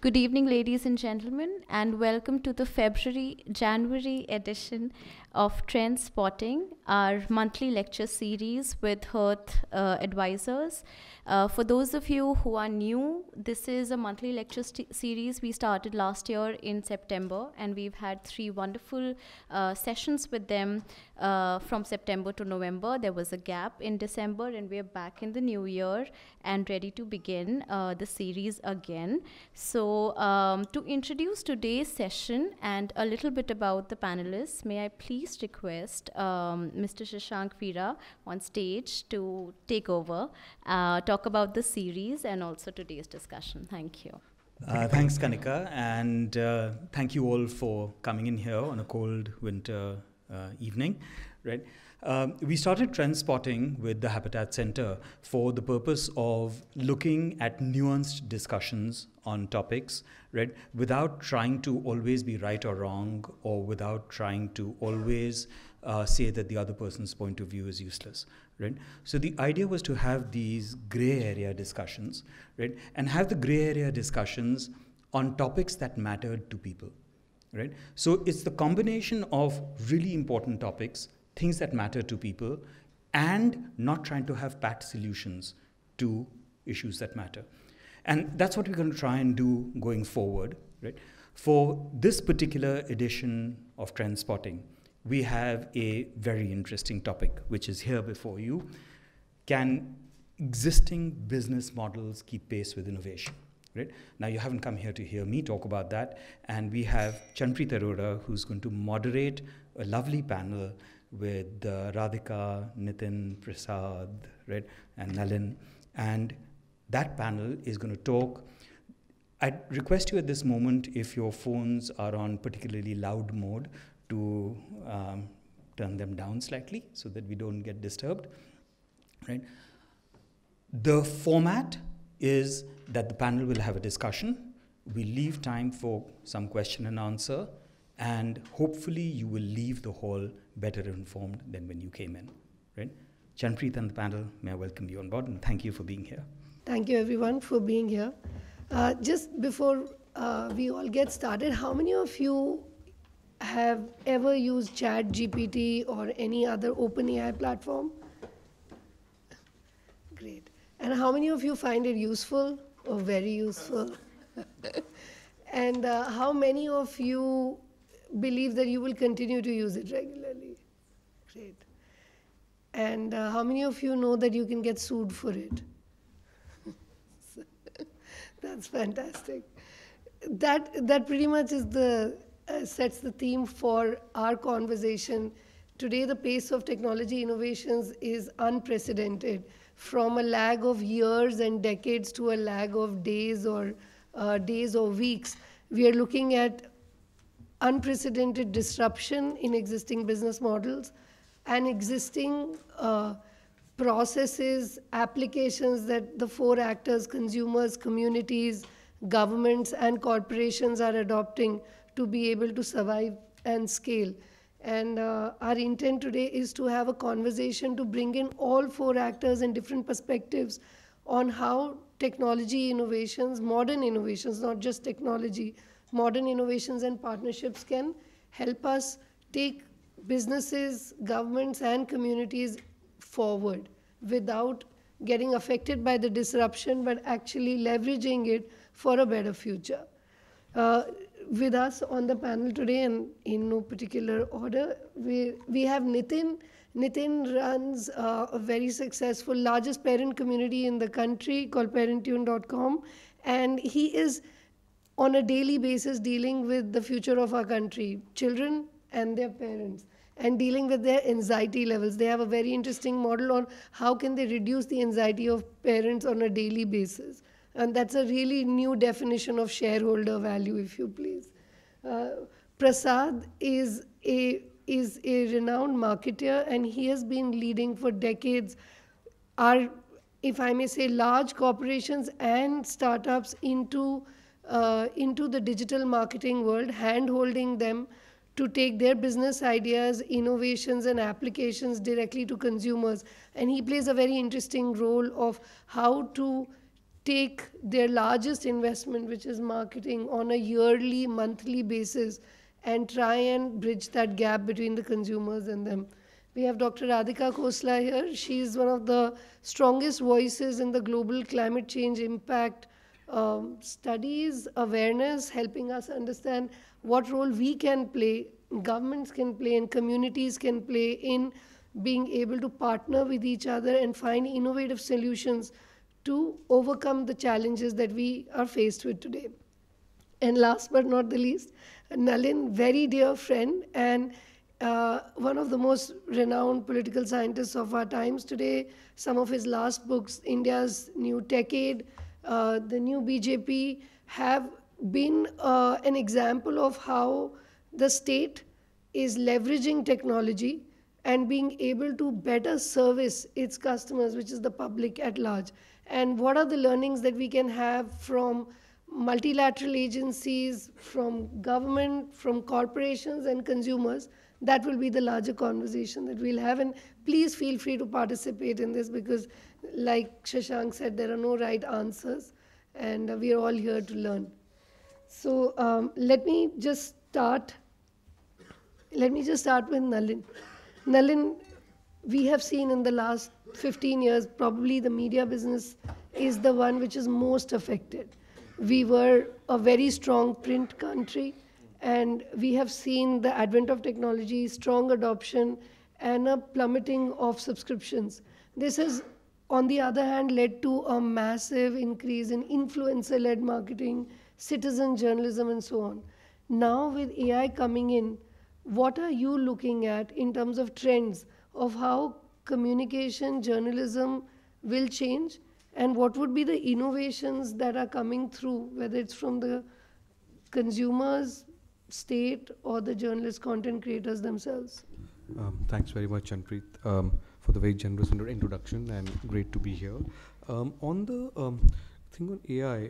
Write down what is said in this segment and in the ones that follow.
Good evening, ladies and gentlemen, and welcome to the January edition of Trend Spotting, our monthly lecture series with Hearth advisors. For those of you who are new, this is a monthly lecture series we started last year in September, and we've had 3 wonderful sessions with them from September to November. There was a gap in December, and we're back in the new year and ready to begin the series again. So to introduce today's session and a little bit about the panelists, may I please request Mr. Shashank Veera on stage to take over, talk about the series and also today's discussion. Thank you. Thanks, Kanika, and thank you all for coming in here on a cold winter evening, right? We started Trend Spotting with the Habitat Center for the purpose of looking at nuanced discussions on topics, right, without trying to always be right or wrong, or without trying to always say that the other person's point of view is useless, right? So the idea was to have these gray area discussions, right, and have the gray area discussions on topics that mattered to people, right? So it's the combination of really important topics, things that matter to people, and not trying to have pat solutions to issues that matter. And that's what we're going to try and do going forward, right? For this particular edition of Trend Spotting, we have a very interesting topic, which is here before you. Can existing business models keep pace with innovation? Right? Now, you haven't come here to hear me talk about that, and we have Chanpreet Arora, who's going to moderate a lovely panel with Radhika, Nitin, Prasad, right, and Nalin, and that panel is going to talk. I'd request you at this moment, if your phones are on particularly loud mode, to turn them down slightly so that we don't get disturbed, right? The format is that the panel will have a discussion. We leave time for some question and answer, and hopefully you will leave the hall better informed than when you came in, right? Chanpreet and the panel, may I welcome you on board, and thank you for being here. Thank you everyone for being here. Just before we all get started, how many of you have ever used ChatGPT or any other OpenAI platform? Great. And how many of you find it useful or very useful? And how many of you believe that you will continue to use it regularly? Great. And how many of you know that you can get sued for it? That's fantastic. That pretty much is sets the theme for our conversation. Today, the pace of technology innovations is unprecedented. From a lag of years and decades to a lag of days or weeks, we are looking at unprecedented disruption in existing business models and existing processes, applications that the 4 actors, consumers, communities, governments, and corporations are adopting to be able to survive and scale. And our intent today is to have a conversation to bring in all 4 actors and different perspectives on how technology innovations, modern innovations, not just technology, modern innovations and partnerships can help us take businesses, governments, and communities forward without getting affected by the disruption, but actually leveraging it for a better future. With us on the panel today, and in no particular order, we have Nitin. Nitin runs a very successful, largest parent community in the country called Parentune.com, and he is on a daily basis dealing with the future of our country, children and their parents, and dealing with their anxiety levels. They have a very interesting model on how can they reduce the anxiety of parents on a daily basis. And that's a really new definition of shareholder value, if you please. Prasad is a renowned marketer, and he has been leading for decades our, if I may say, large corporations and startups into the digital marketing world, hand-holding them to take their business ideas, innovations, and applications directly to consumers. And he plays a very interesting role of how to take their largest investment, which is marketing, on a yearly, monthly basis and try and bridge that gap between the consumers and them. We have Dr. Radhika Khosla here. She is one of the strongest voices in the global climate change impact studies, awareness, helping us understand what role we can play, governments can play, and communities can play in being able to partner with each other and find innovative solutions to overcome the challenges that we are faced with today. And last but not the least, Nalin, very dear friend and one of the most renowned political scientists of our times today. Some of his last books, India's New Decade, the New BJP, have been an example of how the state is leveraging technology and being able to better service its customers, which is the public at large. And what are the learnings that we can have from multilateral agencies, from government, from corporations and consumers? That will be the larger conversation that we'll have. And please feel free to participate in this, because like Shashank said, there are no right answers and we are all here to learn. So let me just start with Nalin. Nalin, we have seen in the last 15 years, probably the media business is the one which is most affected. We were a very strong print country, and we have seen the advent of technology, strong adoption, and a plummeting of subscriptions. This has, on the other hand, led to a massive increase in influencer-led marketing, citizen journalism, and so on. Now, with AI coming in, what are you looking at in terms of trends of how communication, journalism will change, and what would be the innovations that are coming through, whether it's from the consumers, state, or the journalists, content creators themselves? Thanks very much, Chanpreet, for the very generous introduction, and great to be here. On the thing on AI,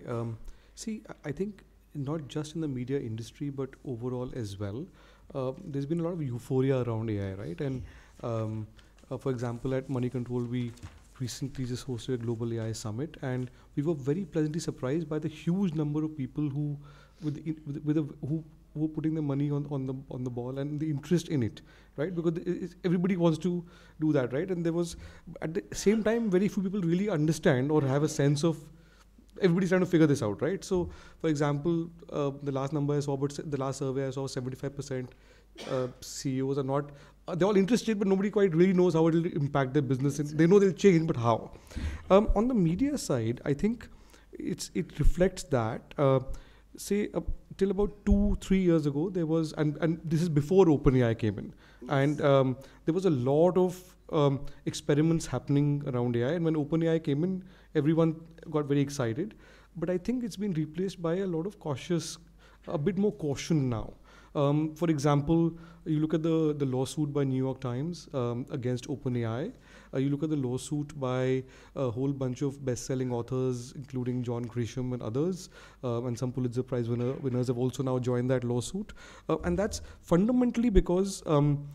I think not just in the media industry, but overall as well, there's been a lot of euphoria around AI, right? And for example, at Money Control, we recently just hosted a global AI summit, and we were very pleasantly surprised by the huge number of people who were putting their money on the ball and the interest in it, right? Because everybody wants to do that, right? And there was, at the same time, very few people really understand or have a sense of. Everybody's trying to figure this out, right? So, for example, the last number I saw, but the last survey I saw, 75% CEOs are not. They're all interested, but nobody quite really knows how it will impact their business. And they know they'll change, but how? On the media side, I think it reflects that. Till about 2-3 years ago, there was, and this is before OpenAI came in, and there was a lot of experiments happening around AI. And when OpenAI came in, everyone got very excited. But I think it's been replaced by a lot of a bit more caution now. For example, you look at the lawsuit by New York Times against OpenAI. You look at the lawsuit by a whole bunch of best-selling authors, including John Grisham and others, and some Pulitzer Prize winners have also now joined that lawsuit. And that's fundamentally because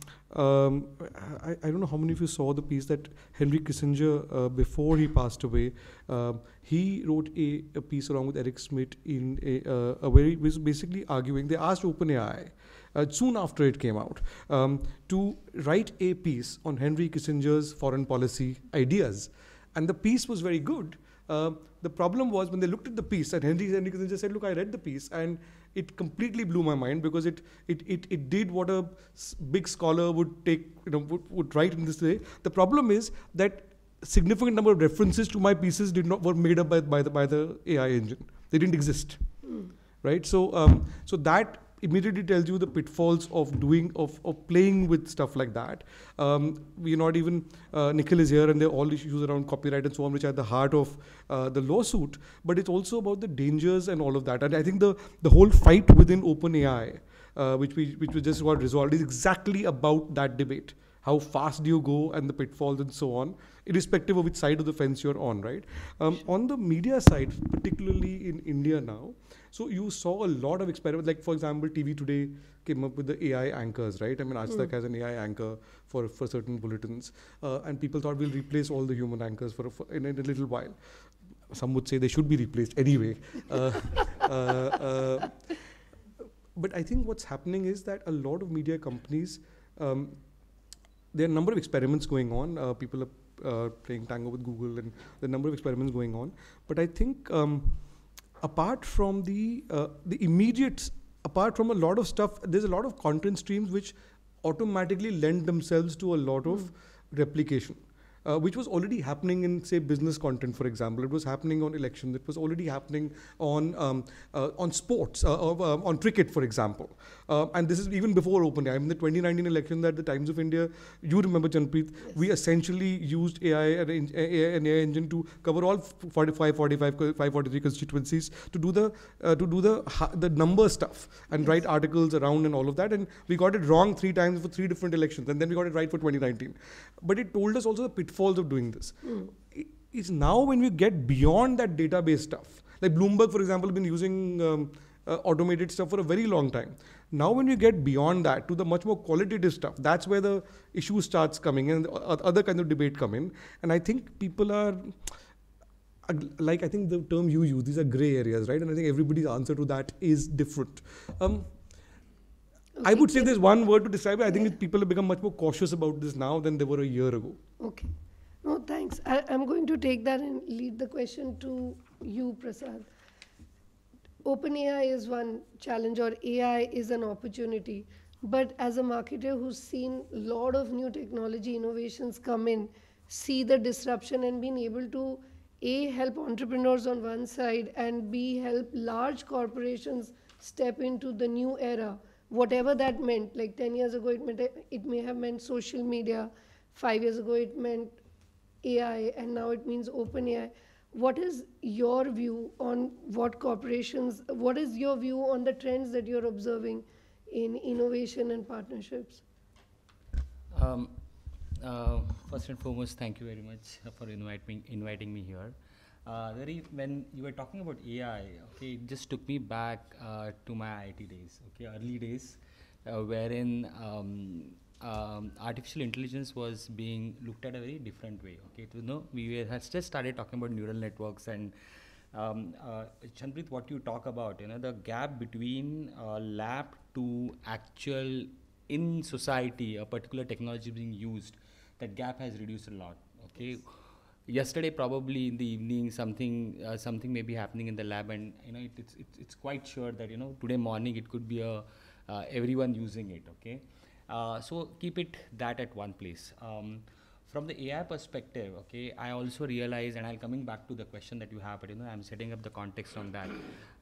I don't know how many of you saw the piece that Henry Kissinger, before he passed away, he wrote a piece along with Eric Schmidt in a very, basically arguing. They asked OpenAI soon after it came out to write a piece on Henry Kissinger's foreign policy ideas, and the piece was very good. The problem was when they looked at the piece, and Henry Kissinger said, "Look, I read the piece, and it completely blew my mind because it did what a big scholar would take, would write in this way. The problem is that significant number of references to my pieces were made up by the AI engine. They didn't exist, right? So that immediately tells you the pitfalls of playing with stuff like that. We're not even, Nikhil is here, and there are all issues around copyright and so on, which are at the heart of the lawsuit, but it's also about the dangers and all of that. And I think the whole fight within OpenAI, which we just got resolved, is exactly about that debate. How fast do you go, and the pitfalls and so on, irrespective of which side of the fence you're on, right? On the media side, particularly in India now, so you saw a lot of experiments, like for example, TV Today came up with the AI anchors, right? I mean, Aaj Tak has an AI anchor for certain bulletins, and people thought we'll replace all the human anchors in a little while. some would say they should be replaced anyway. Uh, uh, but I think what's happening is that a lot of media companies, there are a number of experiments going on. People are playing Tango with Google, and there are a number of experiments going on. But I think apart from the immediate, apart from a lot of stuff, there's a lot of content streams which automatically lend themselves to a lot of replication. Which was already happening in, say, business content, for example. It was happening on elections. It was already happening on sports, on cricket, for example. And this is even before OpenAI. In the 2019 election at the Times of India, you remember, Janpreet, yes. We essentially used AI and AI engine to cover all 543 constituencies to do the number stuff and yes. write articles around and all of that. And we got it wrong 3 times for 3 different elections, and then we got it right for 2019. But it told us also the pitfalls of doing this. It's now when we get beyond that database stuff, like Bloomberg, for example, has been using automated stuff for a very long time. Now when we get beyond that to the much more qualitative stuff, that's where the issue starts coming and other kinds of debate come in. And I think people are, like I think the term you use, these are gray areas, right? And I think everybody's answer to that is different. I would say there's one word to describe it. I think people have become much more cautious about this now than they were a year ago. Okay. No, thanks. I'm going to take that and lead the question to you, Prasad. OpenAI is one challenge, or AI is an opportunity. But as a marketer who's seen a lot of new technology innovations come in, see the disruption and being able to A, help entrepreneurs on one side, and B, help large corporations step into the new era, whatever that meant. Like 10 years ago, it may have meant social media. 5 years ago, it meant AI, and now it means OpenAI. What is your view on what is your view on the trends that you're observing in innovation and partnerships? First and foremost, thank you very much for inviting me here. When you were talking about AI, okay, it just took me back to my IT days, okay, early days, wherein artificial intelligence was being looked at a very different way. Okay, we had just started talking about neural networks, and Janpreet, what you talk about, the gap between lab to actual in society, a particular technology being used, that gap has reduced a lot. Okay. Yes. Yesterday, probably in the evening, something may be happening in the lab, and it's quite sure that today morning it could be everyone using it. Okay. So keep it that at one place. From the AI perspective, okay, I also realize, and I'm coming back to the question that you have, but I'm setting up the context on that.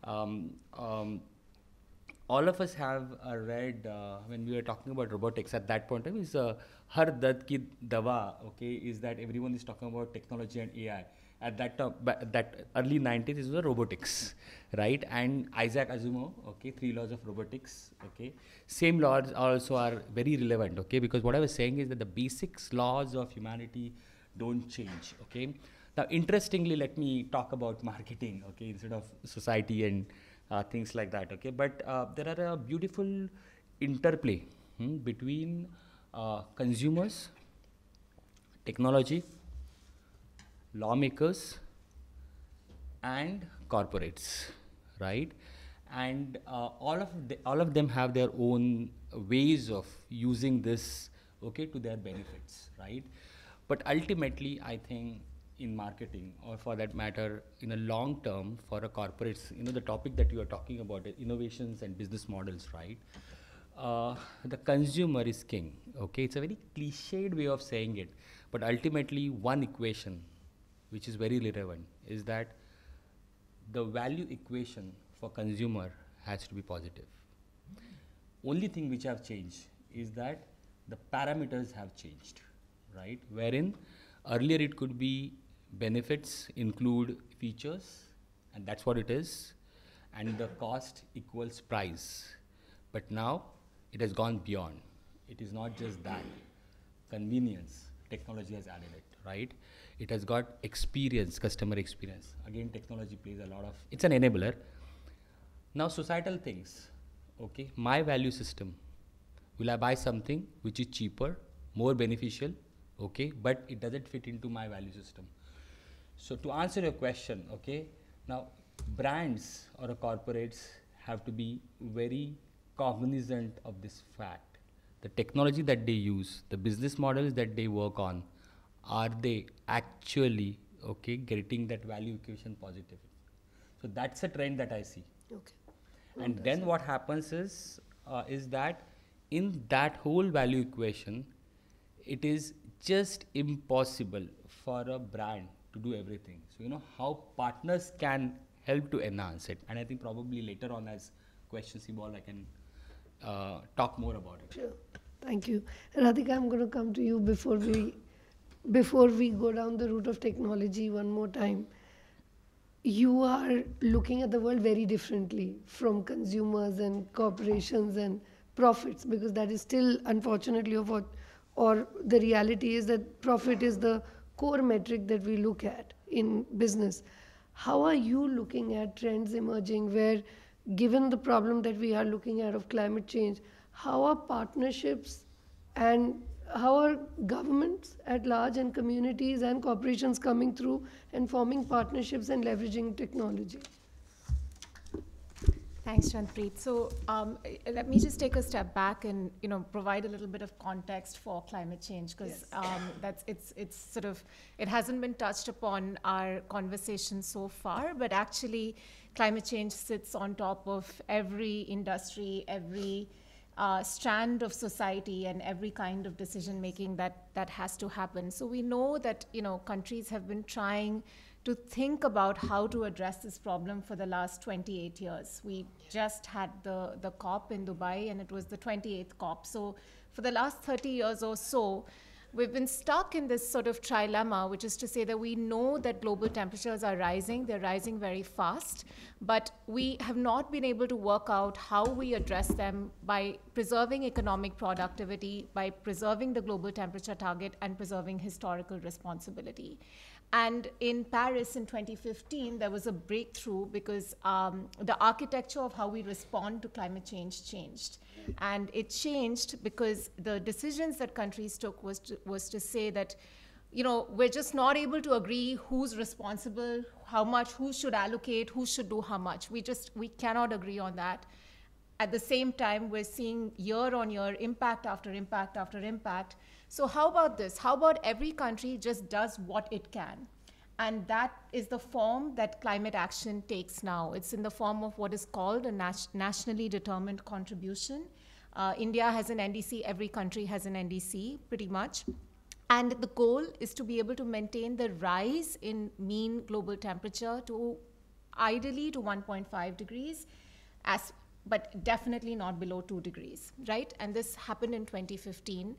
All of us have read, when we were talking about robotics at that point, is Har Dard Ki Dawa, okay, is that everyone is talking about technology and AI. At that early 90s, it was robotics, right? And Isaac Asimov, okay, 3 laws of robotics, okay. Same laws also are very relevant, okay, because what I was saying is that the basics laws of humanity don't change, okay. Now, interestingly, let me talk about marketing, okay, instead of society and things like that, okay. But there are a beautiful interplay between consumers, technology, lawmakers, and corporates, right? And all of them have their own ways of using this, okay, to their benefits, right? But ultimately, I think in marketing, or for that matter, in a long term for a corporate, the topic that you are talking about, innovations and business models, right? The consumer is king, okay? It's a very cliched way of saying it, but ultimately one equation which is very relevant is that the value equation for consumer has to be positive. Only thing which have changed is that the parameters have changed, right? Wherein earlier it could be benefits include features, and that's what it is, and the cost equals price. But now it has gone beyond. It is not just that. Convenience, technology has added it, right? It has got experience, customer experience. Again, technology plays a lot of, it's an enabler. Now societal things, okay, my value system. Will I buy something which is cheaper, more beneficial, okay, but it doesn't fit into my value system? So to answer your question, okay, now brands or corporates have to be very cognizant of this fact. The technology that they use, the business models that they work on, are they actually okay getting that value equation positive? So that's a trend that I see. Okay. And then what happens is that in that whole value equation, it is just impossible for a brand to do everything. So you know how partners can help to enhance it, and I think probably later on as questions evolve, I can talk more about it. Sure. Thank you. Radhika, I'm going to come to you before we go down the route of technology one more time. You are looking at the world very differently from consumers and corporations and profits, because that is still unfortunately or the reality is that profit is the core metric that we look at in business. How are you looking at trends emerging where, given the problem that we are looking at of climate change, how are partnerships and how are governments at large and communities and corporations coming through and forming partnerships and leveraging technology? Thanks, Chanpreet. So let me just take a step back and provide a little bit of context for climate change, because it's sort of, it hasn't been touched upon our conversation so far, but actually climate change sits on top of every industry, every strand of society, and every kind of decision making that has to happen. So we know that countries have been trying to think about how to address this problem for the last 28 years. We just had the COP in Dubai, and it was the 28th COP. So for the last 30 years or so, we've been stuck in this sort of trilemma, which is to say that we know that global temperatures are rising, they're rising very fast, but we have not been able to work out how we address them by preserving economic productivity, by preserving the global temperature target, and preserving historical responsibility. And in Paris in 2015, there was a breakthrough because the architecture of how we respond to climate change changed. And it changed because the decisions that countries took was to say that, we're just not able to agree who's responsible, how much, who should allocate, who should do how much. We cannot agree on that. At the same time, we're seeing year on year impact after impact after impact. So how about this? How about every country just does what it can? And that is the form that climate action takes now. It's in the form of what is called a nationally determined contribution. India has an NDC, every country has an NDC, pretty much. And the goal is to be able to maintain the rise in mean global temperature to ideally to 1.5 degrees, but definitely not below 2 degrees, right? And this happened in 2015.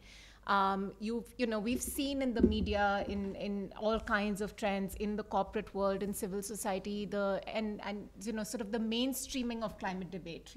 We've seen in the media, in all kinds of trends, in the corporate world, in civil society, and sort of the mainstreaming of climate debate.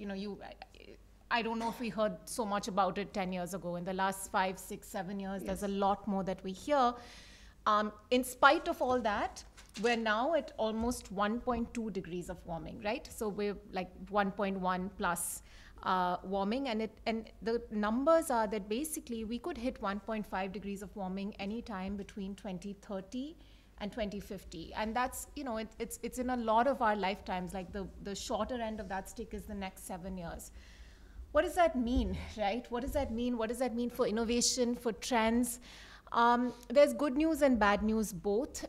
I don't know if we heard so much about it 10 years ago. In the last 5, 6, 7 years, there's a lot more that we hear. In spite of all that, we're now at almost 1.2 degrees of warming, right? So we're like 1.1 plus warming, and the numbers are that basically we could hit 1.5 degrees of warming anytime between 2030 and 2050, and that's it's in a lot of our lifetimes. Like the shorter end of that stick is the next 7 years. What does that mean, right? What does that mean? What does that mean for innovation, for trends? There's good news and bad news both.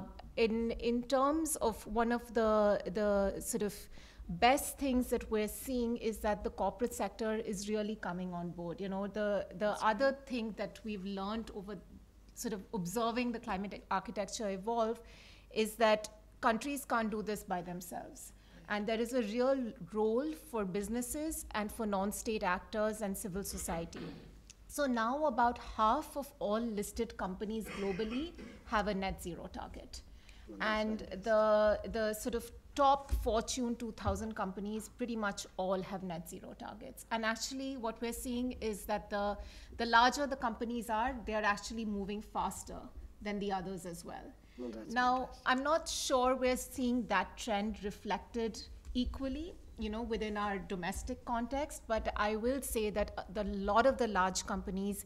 In terms of one of the sort of best things that we're seeing is that the corporate sector is really coming on board. The other thing that we've learned over sort of observing the climate architecture evolve is that countries can't do this by themselves. And there is a real role for businesses and for non-state actors and civil society. So now about half of all listed companies globally have a net zero target. And the sort of top Fortune 2000 companies pretty much all have net zero targets. And actually what we're seeing is that the larger the companies are, they're actually moving faster than the others as well. Now, I'm not sure we're seeing that trend reflected equally, within our domestic context, but I will say that a lot of the large companies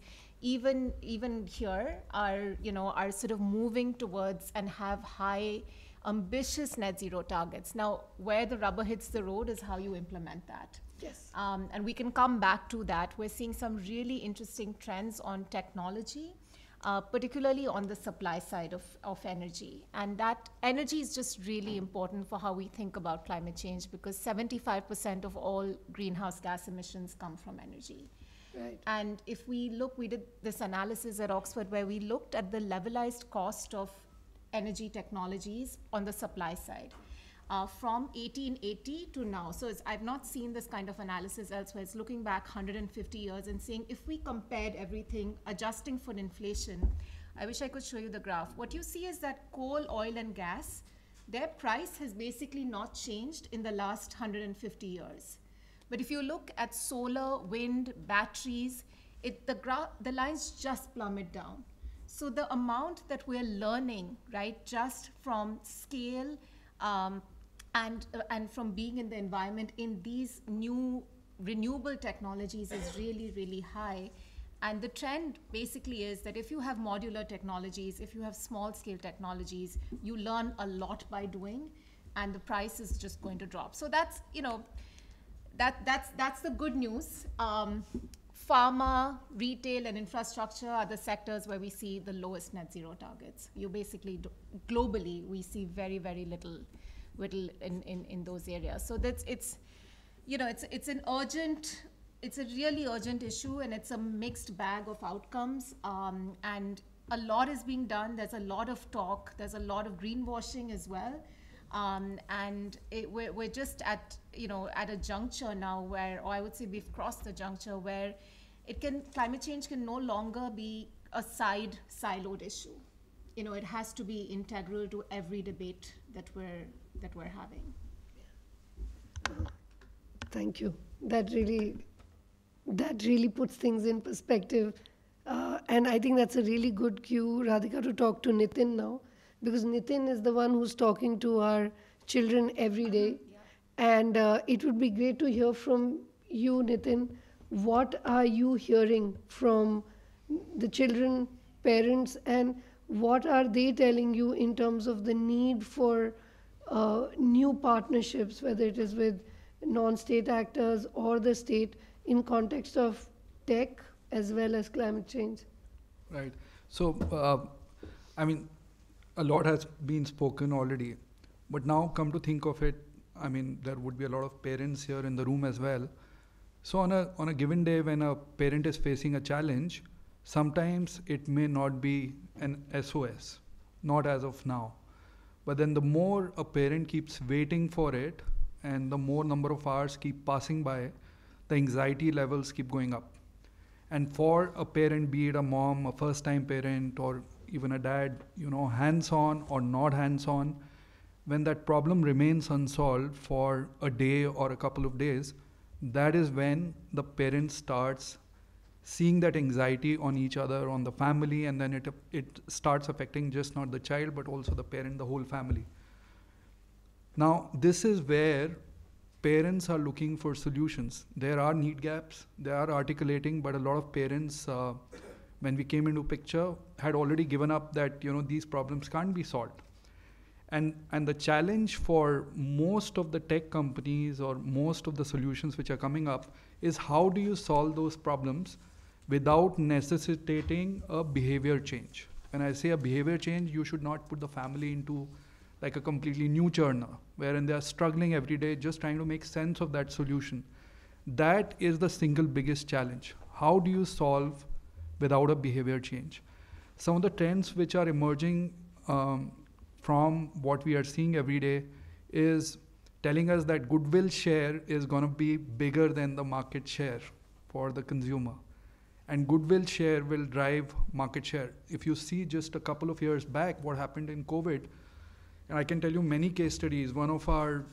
even here are sort of moving towards and have high ambitious net zero targets. Now, where the rubber hits the road is how you implement that. Yes. And we can come back to that. We're seeing some really interesting trends on technology, particularly on the supply side of energy. And that energy is just really important for how we think about climate change, because 75% of all greenhouse gas emissions come from energy. Right. And if we look, we did this analysis at Oxford where we looked at the levelized cost of energy technologies on the supply side from 1880 to now. So I've not seen this kind of analysis elsewhere. It's looking back 150 years and saying if we compared everything, adjusting for inflation, I wish I could show you the graph. What you see is that coal, oil, and gas, their price has basically not changed in the last 150 years. But if you look at solar, wind, batteries, the lines just plummet down. So the amount that we're learning, right, just from scale and from being in the environment in these new renewable technologies is really, really high. And the trend basically is that if you have modular technologies, if you have small scale technologies, you learn a lot by doing, and the price is just going to drop. So that's, that's the good news. Pharma, retail, and infrastructure are the sectors where we see the lowest net zero targets. You basically, globally, we see very, very little in those areas. So it's a really urgent issue, and it's a mixed bag of outcomes. And a lot is being done. There's a lot of talk. There's a lot of greenwashing as well. And we're just at a juncture now where, or I would say we've crossed the juncture where climate change can no longer be a siloed issue. It has to be integral to every debate that we're having. Thank you. That really puts things in perspective. And I think that's a really good cue, Radhika, to talk to Nitin now, because Nitin is the one who's talking to our children every day. And it would be great to hear from you, Nitin. What are you hearing from the children, parents, and what are they telling you in terms of the need for new partnerships, whether it is with non-state actors or the state, in context of tech as well as climate change? Right. So, a lot has been spoken already, but now come to think of it, there would be a lot of parents here in the room as well. So on a given day when a parent is facing a challenge, sometimes it may not be an SOS, not as of now. But then the more a parent keeps waiting for it and the more number of hours keep passing by, the anxiety levels keep going up. And for a parent, be it a mom, a first-time parent, or even a dad, hands-on or not hands-on, when that problem remains unsolved for a day or a couple of days, that is when the parent starts seeing that anxiety on each other, on the family, and then it starts affecting just not the child, but also the parent, the whole family. Now, this is where parents are looking for solutions. There are need gaps, they are articulating, but a lot of parents, when we came into picture, had already given up that these problems can't be solved. And the challenge for most of the tech companies or most of the solutions which are coming up is how do you solve those problems without necessitating a behavior change. When I say a behavior change, you should not put the family into like a completely new churner, wherein they are struggling every day just trying to make sense of that solution. That is the single biggest challenge. How do you solve without a behavior change? Some of the trends which are emerging from what we are seeing every day is telling us that goodwill share is going to be bigger than the market share for the consumer. And goodwill share will drive market share. If you see just a couple of years back what happened in COVID, and I can tell you many case studies, one of our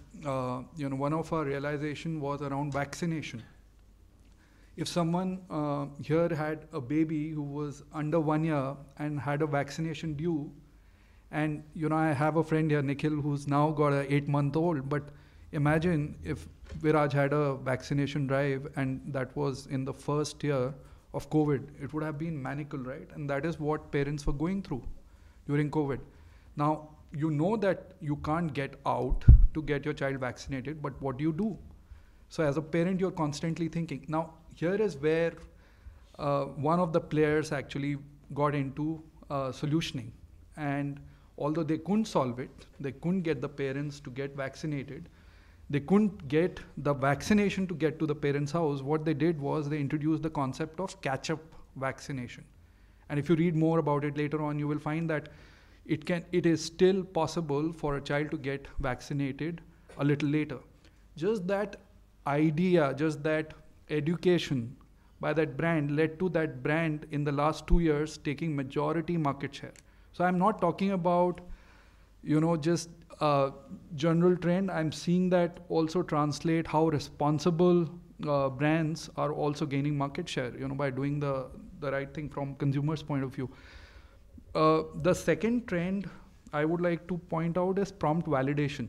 realization was around vaccination. If someone here had a baby who was under 1 year and had a vaccination due, and I have a friend here, Nikhil, who's now got an 8-month-old, but imagine if Viraj had a vaccination drive and that was in the first year of COVID, it would have been maniacal, right? And that is what parents were going through during COVID. Now, you know that you can't get out to get your child vaccinated, but what do you do? So as a parent, you're constantly thinking. Now, here is where one of the players actually got into solutioning. And although they couldn't solve it, they couldn't get the parents to get vaccinated, they couldn't get the vaccination to get to the parents' house, what they did was they introduced the concept of catch-up vaccination. And if you read more about it later on, you will find that it is still possible for a child to get vaccinated a little later. Just that idea, just that education by that brand led to that brand in the last 2 years taking majority market share. So I'm not talking about, just a general trend. I'm seeing that also translate how responsible brands are also gaining market share, by doing the right thing from consumers' point of view. The second trend I would like to point out is prompt validation.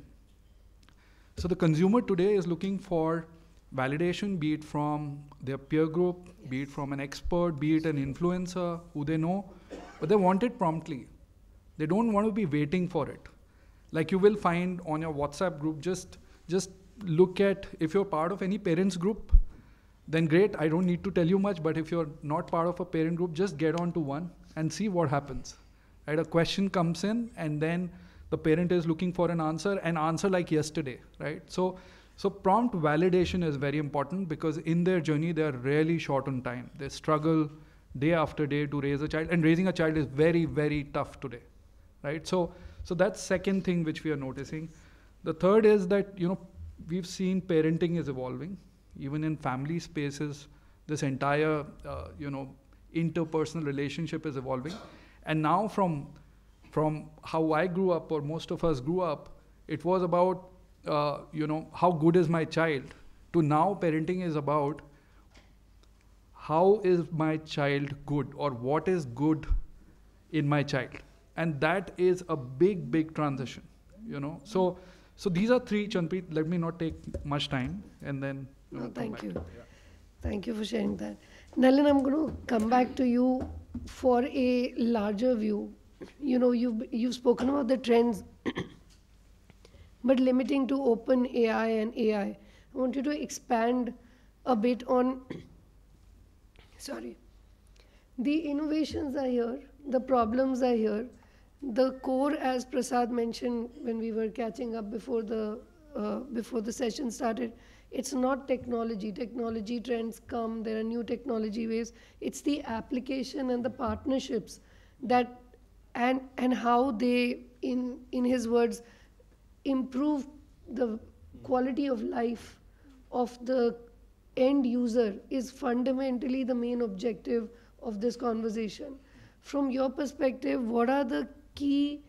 So the consumer today is looking for validation, be it from their peer group, be it from an expert, be it an influencer who they know, but they want it promptly. They don't want to be waiting for it. Like you will find on your WhatsApp group, just look at, if you're part of any parents group, then great, I don't need to tell you much, but if you're not part of a parent group, just get onto one and see what happens. Right? A question comes in and then the parent is looking for an answer like yesterday, right? So prompt validation is very important because in their journey, they are really short on time. They struggle day after day to raise a child, and raising a child is very, very tough today, right? So that's second thing which we are noticing. The third is that, we've seen parenting is evolving. Even in family spaces, this entire, interpersonal relationship is evolving. And now from how I grew up, or most of us grew up, it was about, how good is my child, to now parenting is about how is my child good, or what is good in my child. And that is a big, big transition, So these are three, Chandpreet. Let me not take much time, and then. No, thank you. Thank you for sharing that. Nalin, I'm going to come back to you for a larger view. You've spoken about the trends, but limiting to open AI and AI. I want you to expand a bit on, the innovations are here, the problems are here. The core, as Prasad mentioned when we were catching up before the session started, it's not technology. Technology trends come, there are new technology waves. It's the application and the partnerships that and how they, in his words, improve the quality of life of the end user is fundamentally the main objective of this conversation. From your perspective, what are the key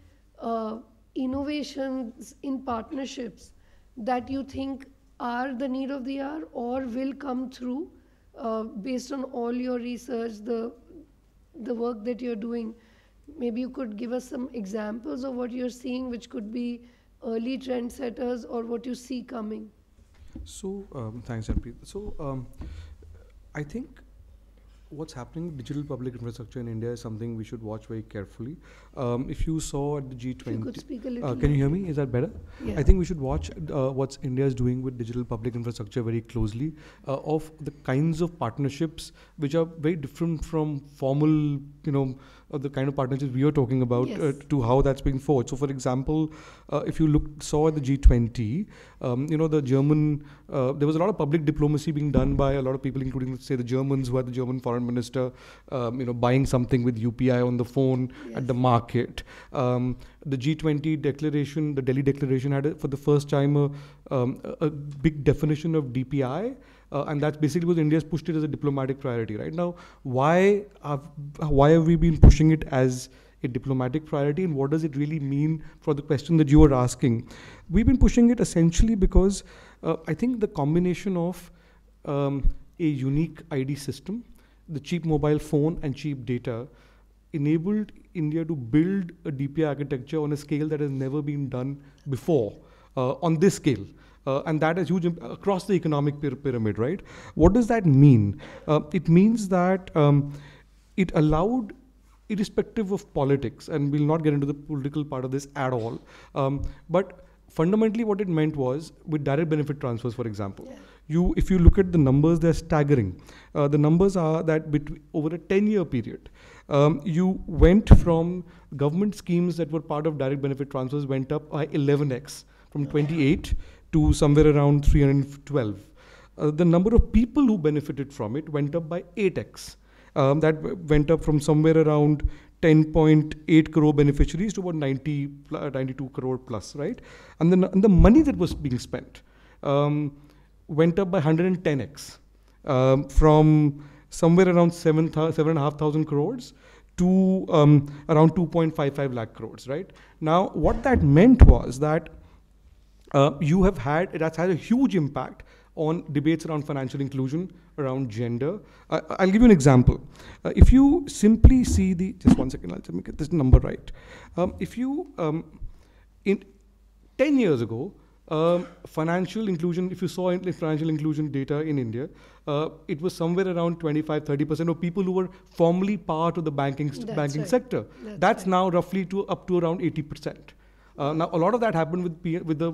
innovations in partnerships that you think are the need of the hour or will come through based on all your research, the work that you're doing? Maybe you could give us some examples of what you're seeing, which could be early trendsetters or what you see coming. So, thanks, Chandpreet. So, I think what's happening with digital public infrastructure in India is something we should watch very carefully. If you saw at the G20, if you could speak a little can you hear me? Is that better? Yeah. I think we should watch what India is doing with digital public infrastructure very closely, of the kinds of partnerships which are very different from formal, the kind of partnerships we are talking about, Yes. to how that's being forged. So, for example, if you saw at the G20, the German, there was a lot of public diplomacy being done by a lot of people, including, let's say, the Germans, who had the German foreign minister, buying something with UPI on the phone at the market. The G20 declaration, the Delhi Declaration, had for the first time a big definition of DPI. And that's basically because India's pushed it as a diplomatic priority. Right now, why have we been pushing it as a diplomatic priority, and what does it really mean for the question that you were asking? We've been pushing it essentially because I think the combination of a unique ID system, the cheap mobile phone and cheap data, enabled India to build a DPI architecture on a scale that has never been done before, on this scale. And that is huge across the economic pyramid, right? What does that mean? It means that it allowed, irrespective of politics, and we'll not get into the political part of this at all, but fundamentally what it meant was, with direct benefit transfers, for example, if you look at the numbers, they're staggering. The numbers are that over a 10-year period, you went from government schemes that were part of direct benefit transfers went up by 11x, from 28 to somewhere around 312. The number of people who benefited from it went up by 8x. That went up from somewhere around 10.8 crore beneficiaries to about 92 crore plus, right? And the money that was being spent went up by 110x, from somewhere around 7,500 crores to around 2.55 lakh crores, right? Now, what that meant was that that's had a huge impact on debates around financial inclusion, around gender. I'll give you an example. If you simply see just 1 second, I'll just make this number right. If you, in 10 years ago, financial inclusion, if you saw financial inclusion data in India, it was somewhere around 25-30% of people who were formerly part of the banking sector. That's now roughly up to around 80%. Now a lot of that happened with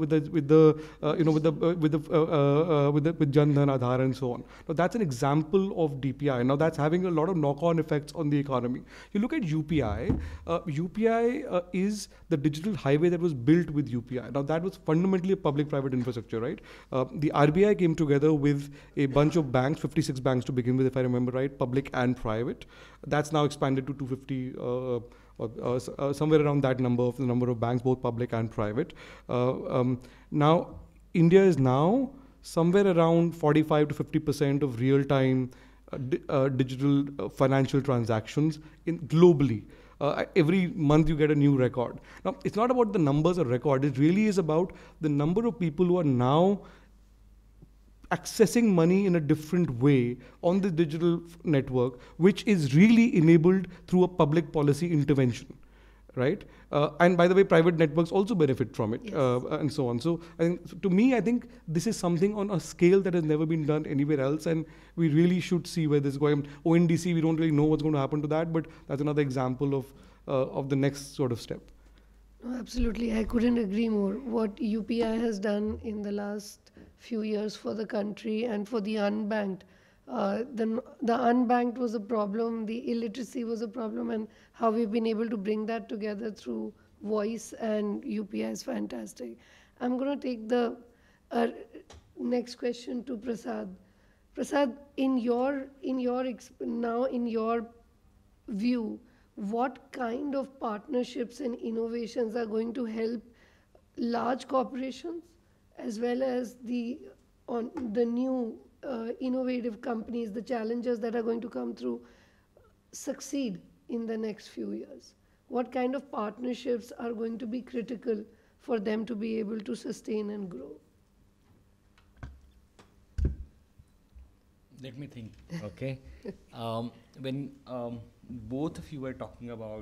Jan Dhan, Aadhaar, and so on. Now that's an example of DPI. Now that's having a lot of knock-on effects on the economy. You look at UPI. UPI is the digital highway that was built with UPI. Now that was fundamentally a public-private infrastructure, right? The RBI came together with a bunch of banks, 56 banks to begin with, if I remember right, public and private. That's now expanded to 250. Somewhere around that number of the number of banks, both public and private. Now, India is now somewhere around 45 to 50% of real-time digital financial transactions globally. Every month you get a new record. Now, it's not about the numbers or record. It really is about the number of people who are now accessing money in a different way on the digital network, which is really enabled through a public policy intervention, right? And by the way, private networks also benefit from it, and so on. So to me, I think this is something on a scale that has never been done anywhere else, and we really should see where this is going. ONDC, we don't really know what's going to happen to that, but that's another example of the next sort of step. No, absolutely, I couldn't agree more. What UPI has done in the last few years for the country and for the unbanked. The unbanked was a problem, the illiteracy was a problem, and how we've been able to bring that together through voice and UPI is fantastic. I'm going to take the next question to Prasad. Prasad, in your view, what kind of partnerships and innovations are going to help large corporations as well as the new innovative companies, the challengers that are going to come through, succeed in the next few years? What kind of partnerships are going to be critical for them to be able to sustain and grow? Let me think, okay? When both of you were talking about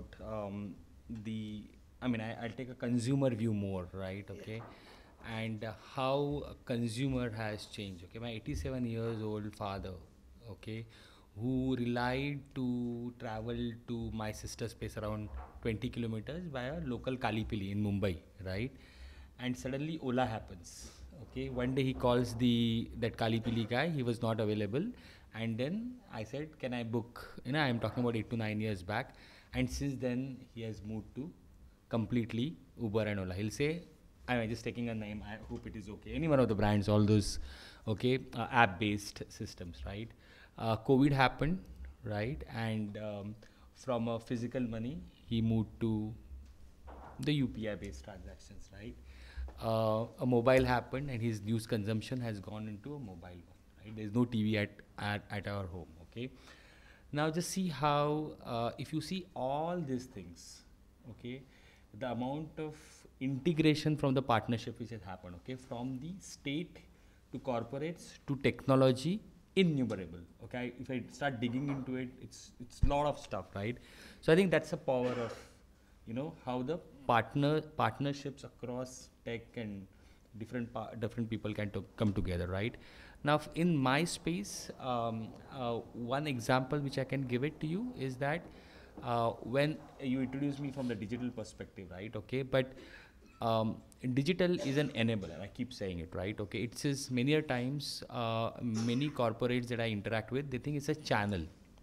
I'll take a consumer view more, right, okay? And how a consumer has changed, okay? My 87-year-old father, okay, who relied to travel to my sister's place around 20 kilometers via local Kalipili in Mumbai, right? And suddenly Ola happens, okay? One day he calls that Kalipili guy, he was not available. And then I said, can I book? I'm talking about 8 to 9 years back. And since then, he has moved to completely Uber and Ola. He'll say, I'm just taking a name, I hope it is okay. Any one of the brands, all those, okay, app-based systems, right? COVID happened, right? And from a physical money, he moved to the UPI-based transactions, right? A mobile happened, and his news consumption has gone into a mobile one, right? There's no TV at our home, okay? Now just see how, if you see all these things, okay, the amount of integration from the partnership which has happened, okay, from the state to corporates to technology, innumerable, okay? If I start digging into it, it's a lot of stuff, right? So I think that's the power of, how the partnerships across tech and different people can come together, right? Now, in my space, one example which I can give it to you is that when you introduced me from the digital perspective, right? Okay, but digital is an enabler. I keep saying it, right? Okay, it says many a times, many corporates that I interact with, they think it's a channel.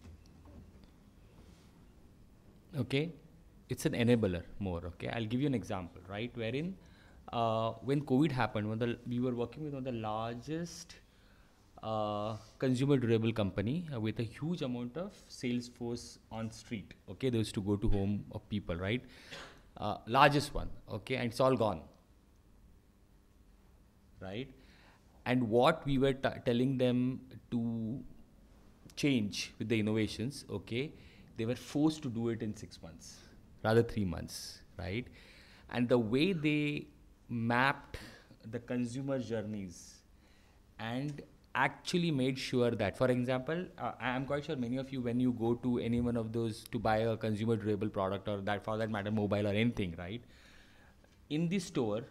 Okay, it's an enabler more. Okay, I'll give you an example, right? Wherein when COVID happened, we were working with one of the largest consumer durable company with a huge amount of sales force on street. Okay, they used to go to home of people, right? Largest one. Okay, and it's all gone, right? And what we were telling them to change with the innovations, okay, they were forced to do it in 6 months, rather 3 months, right? And the way they mapped the consumer journeys and actually made sure that, for example, I am quite sure many of you, when you go to any one of those to buy a consumer durable product, or that for that matter mobile or anything, right? In the store,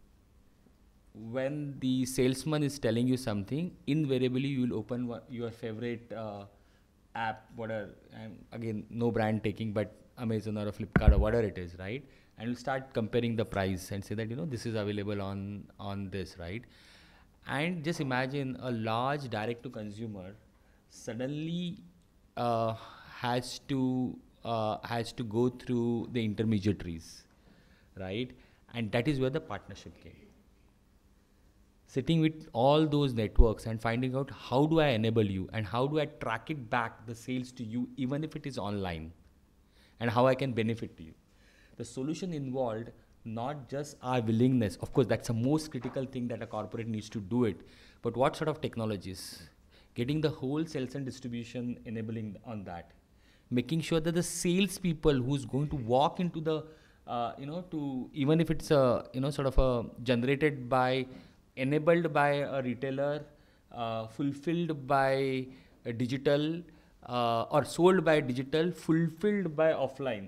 when the salesman is telling you something, invariably you will open your favorite app, whatever, again, no brand taking, but Amazon or a Flipkart or whatever it is, right? And you'll start comparing the price and say that, this is available on this, right? And just imagine a large direct to consumer suddenly has to go through the intermediaries, right? And that is where the partnership came. Sitting with all those networks and finding out how do I enable you and how do I track it back, the sales to you, even if it is online, and how I can benefit to you. The solution involved not just our willingness, of course that's the most critical thing that a corporate needs to do it, but what sort of technologies, getting the whole sales and distribution enabling on that, making sure that the sales people who's going to walk into the, to, even if it's a, sort of a generated by, enabled by a retailer, fulfilled by a digital, or sold by digital, fulfilled by offline.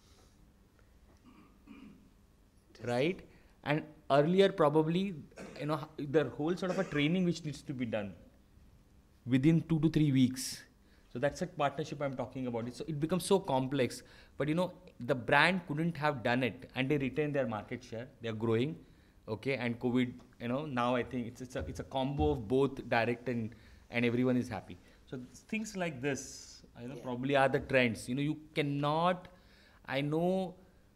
Right? And earlier probably, the whole sort of a training which needs to be done within 2 to 3 weeks. So that's a partnership I'm talking about. It becomes so complex, but the brand couldn't have done it, and they retain their market share. They're growing, okay. And COVID, now I think it's a combo of both direct and everyone is happy. So things like this, probably are the trends. You cannot. I know.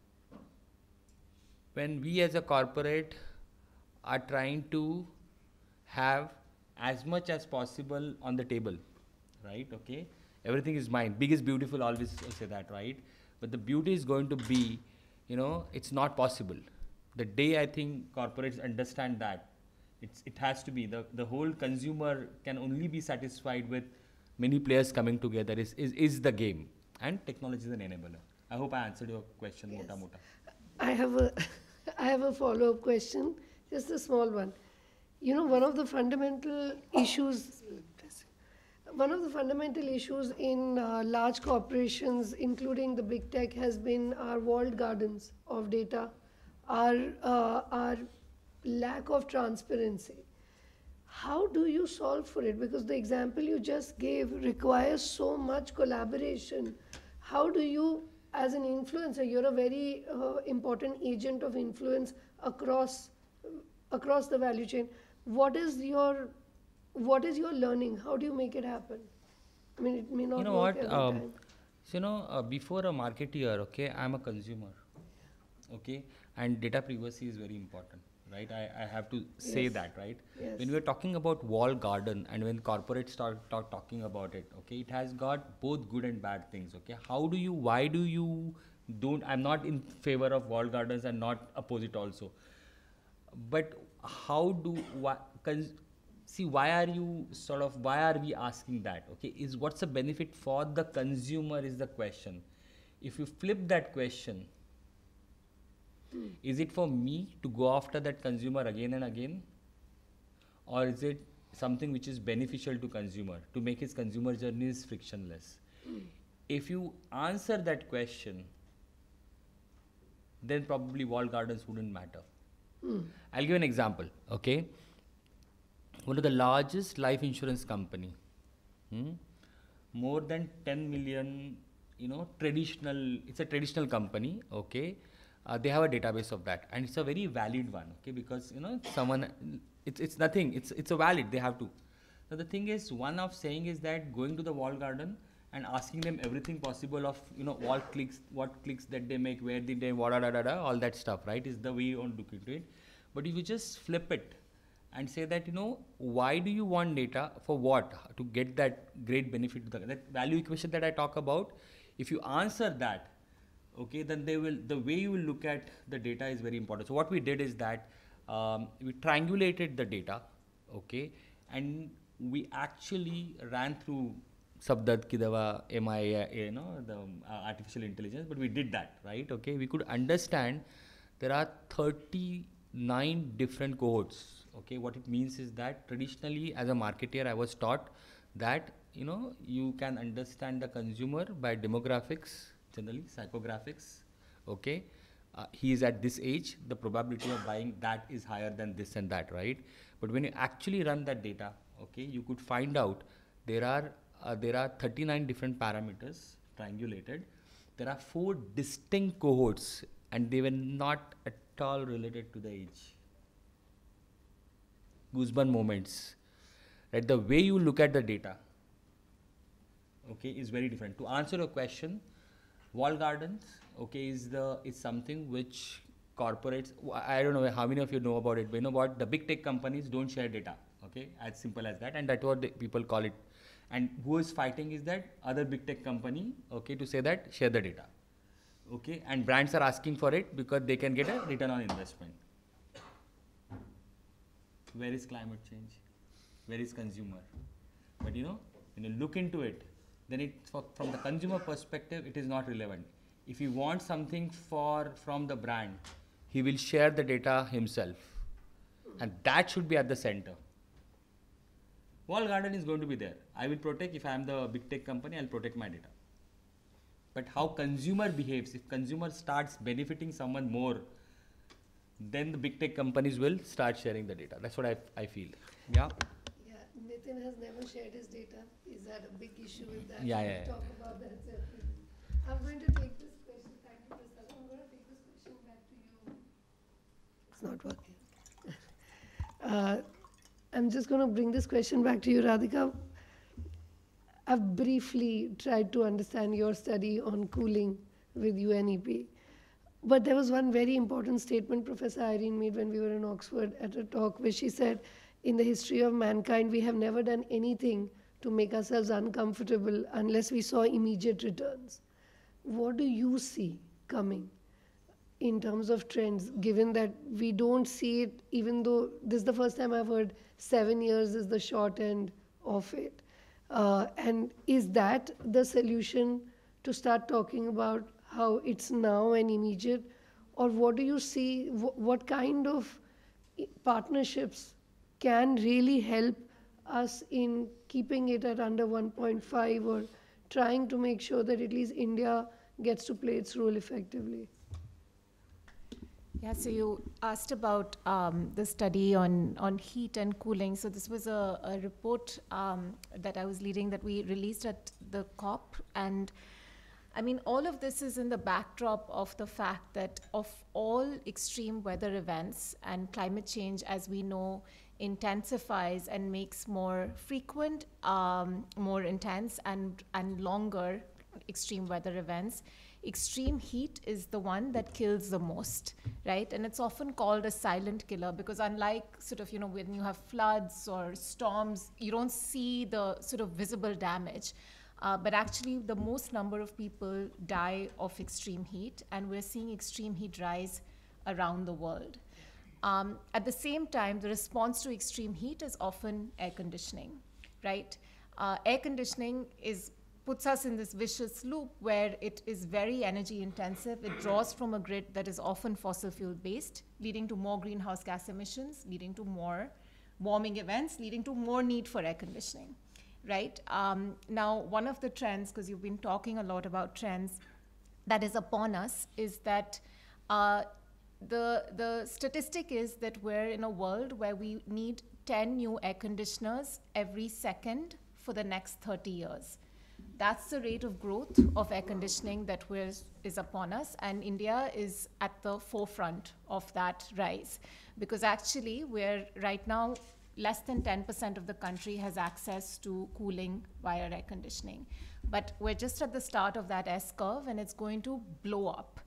When we as a corporate are trying to have as much as possible on the table, right? Okay, everything is mine. Big is beautiful, always say that, right? But the beauty is going to be, it's not possible. The day I think corporates understand that, it has to be the whole consumer can only be satisfied with many players coming together is the game, and technology is an enabler. I hope I answered your question, Yes. mota. I have a follow-up question, just a small one. One of the fundamental issues in large corporations, including the big tech, has been our walled gardens of data, our lack of transparency. How do you solve for it? Because the example you just gave requires so much collaboration. How do you, as an influencer, you're a very important agent of influence across the value chain. What is your learning? How do you make it happen? I mean, it may not work every time. Before a marketeer, okay, I'm a consumer, okay, and data privacy is very important, right? I have to say Yes. that, right? Yes. When we're talking about walled garden and when corporates start talking about it, okay, it has got both good and bad things, okay? Why do you don't, I'm not in favor of walled gardens and not opposite also. But why are we asking that, okay? What's the benefit for the consumer is the question. If you flip that question, is it for me to go after that consumer again and again? Or is it something which is beneficial to consumer, to make his consumer journeys frictionless? If you answer that question, then probably walled gardens wouldn't matter. I'll give an example, okay? One of the largest life insurance company, more than 10 million, it's a traditional company, okay? They have a database of that, and it's a very valid one, okay? Because, it's nothing, it's a valid, they have to. Now the thing is, one of saying is that going to the wall garden and asking them everything possible of, what clicks that they make, where did they, all that stuff, right, is the way you want to look into it. But if you just flip it and say that, why do you want data, for what? To get that great benefit, that value equation that I talk about, if you answer that, okay, then the way you will look at the data is very important. So what we did is that we triangulated the data, okay, and we actually ran through Sabdat Kidava MI, the artificial intelligence, but we did that, right? Okay, we could understand there are 39 different cohorts. Okay, what it means is that traditionally, as a marketer, I was taught that you can understand the consumer by demographics, generally psychographics. Okay, he is at this age, the probability of buying that is higher than this and that, right? But when you actually run that data, okay, you could find out there are 39 different parameters triangulated. There are 4 distinct cohorts, and they were not at all related to the age. Goosebump moments, right? The way you look at the data, okay, is very different. To answer your question, wall gardens, okay, is something which corporates, I don't know how many of you know about it, but you know what, the big tech companies don't share data, okay, as simple as that, and that's what people call it. And who is fighting is that other big tech company, okay, to say that share the data, okay, and brands are asking for it because they can get a return on investment. Where is climate change? Where is consumer? But when you look into it, then from the consumer perspective, it is not relevant. If you want something from the brand, he will share the data himself, and that should be at the center. Wall garden is going to be there. I will protect, if I am the big tech company, I'll protect my data. But how consumer behaves, if consumer starts benefiting someone more, then the big tech companies will start sharing the data. That's what I feel. Yeah. Yeah, Nitin has never shared his data. He's had a big issue with that. Yeah. Talk about that separately. I'm going to take this question. Thank you, Prasad. I'm going to take this question back to you. It's not working. I'm just going to bring this question back to you, Radhika. I've briefly tried to understand your study on cooling with UNEP. But there was one very important statement Professor Irene made when we were in Oxford at a talk where she said, in the history of mankind, we have never done anything to make ourselves uncomfortable unless we saw immediate returns. What do you see coming in terms of trends, given that we don't see it, even though this is the first time I've heard 7 years is the short end of it? And is that the solution to start talking about how it's now and immediate? Or what do you see, what kind of partnerships can really help us in keeping it at under 1.5 or trying to make sure that at least India gets to play its role effectively? Yeah, so you asked about the study on heat and cooling. So this was a report that I was leading that we released at the COP. And I mean, all of this is in the backdrop of the fact that of all extreme weather events, and climate change, as we know, intensifies and makes more frequent, more intense and longer extreme weather events. Extreme heat is the one that kills the most, right? And it's often called a silent killer because unlike sort of, when you have floods or storms, you don't see the sort of visible damage. But actually, the most number of people die of extreme heat, and we're seeing extreme heat rise around the world. At the same time, the response to extreme heat is often air conditioning, right? Air conditioning puts us in this vicious loop where it is very energy intensive. It draws from a grid that is often fossil fuel based, leading to more greenhouse gas emissions, leading to more warming events, leading to more need for air conditioning, right? Now, one of the trends, because you've been talking a lot about trends, that is upon us is that the statistic is that we're in a world where we need 10 new air conditioners every second for the next 30 years. That's the rate of growth of air conditioning that is upon us, and India is at the forefront of that rise, because actually we're right now less than 10% of the country has access to cooling via air conditioning. But we're just at the start of that S curve, and it's going to blow up.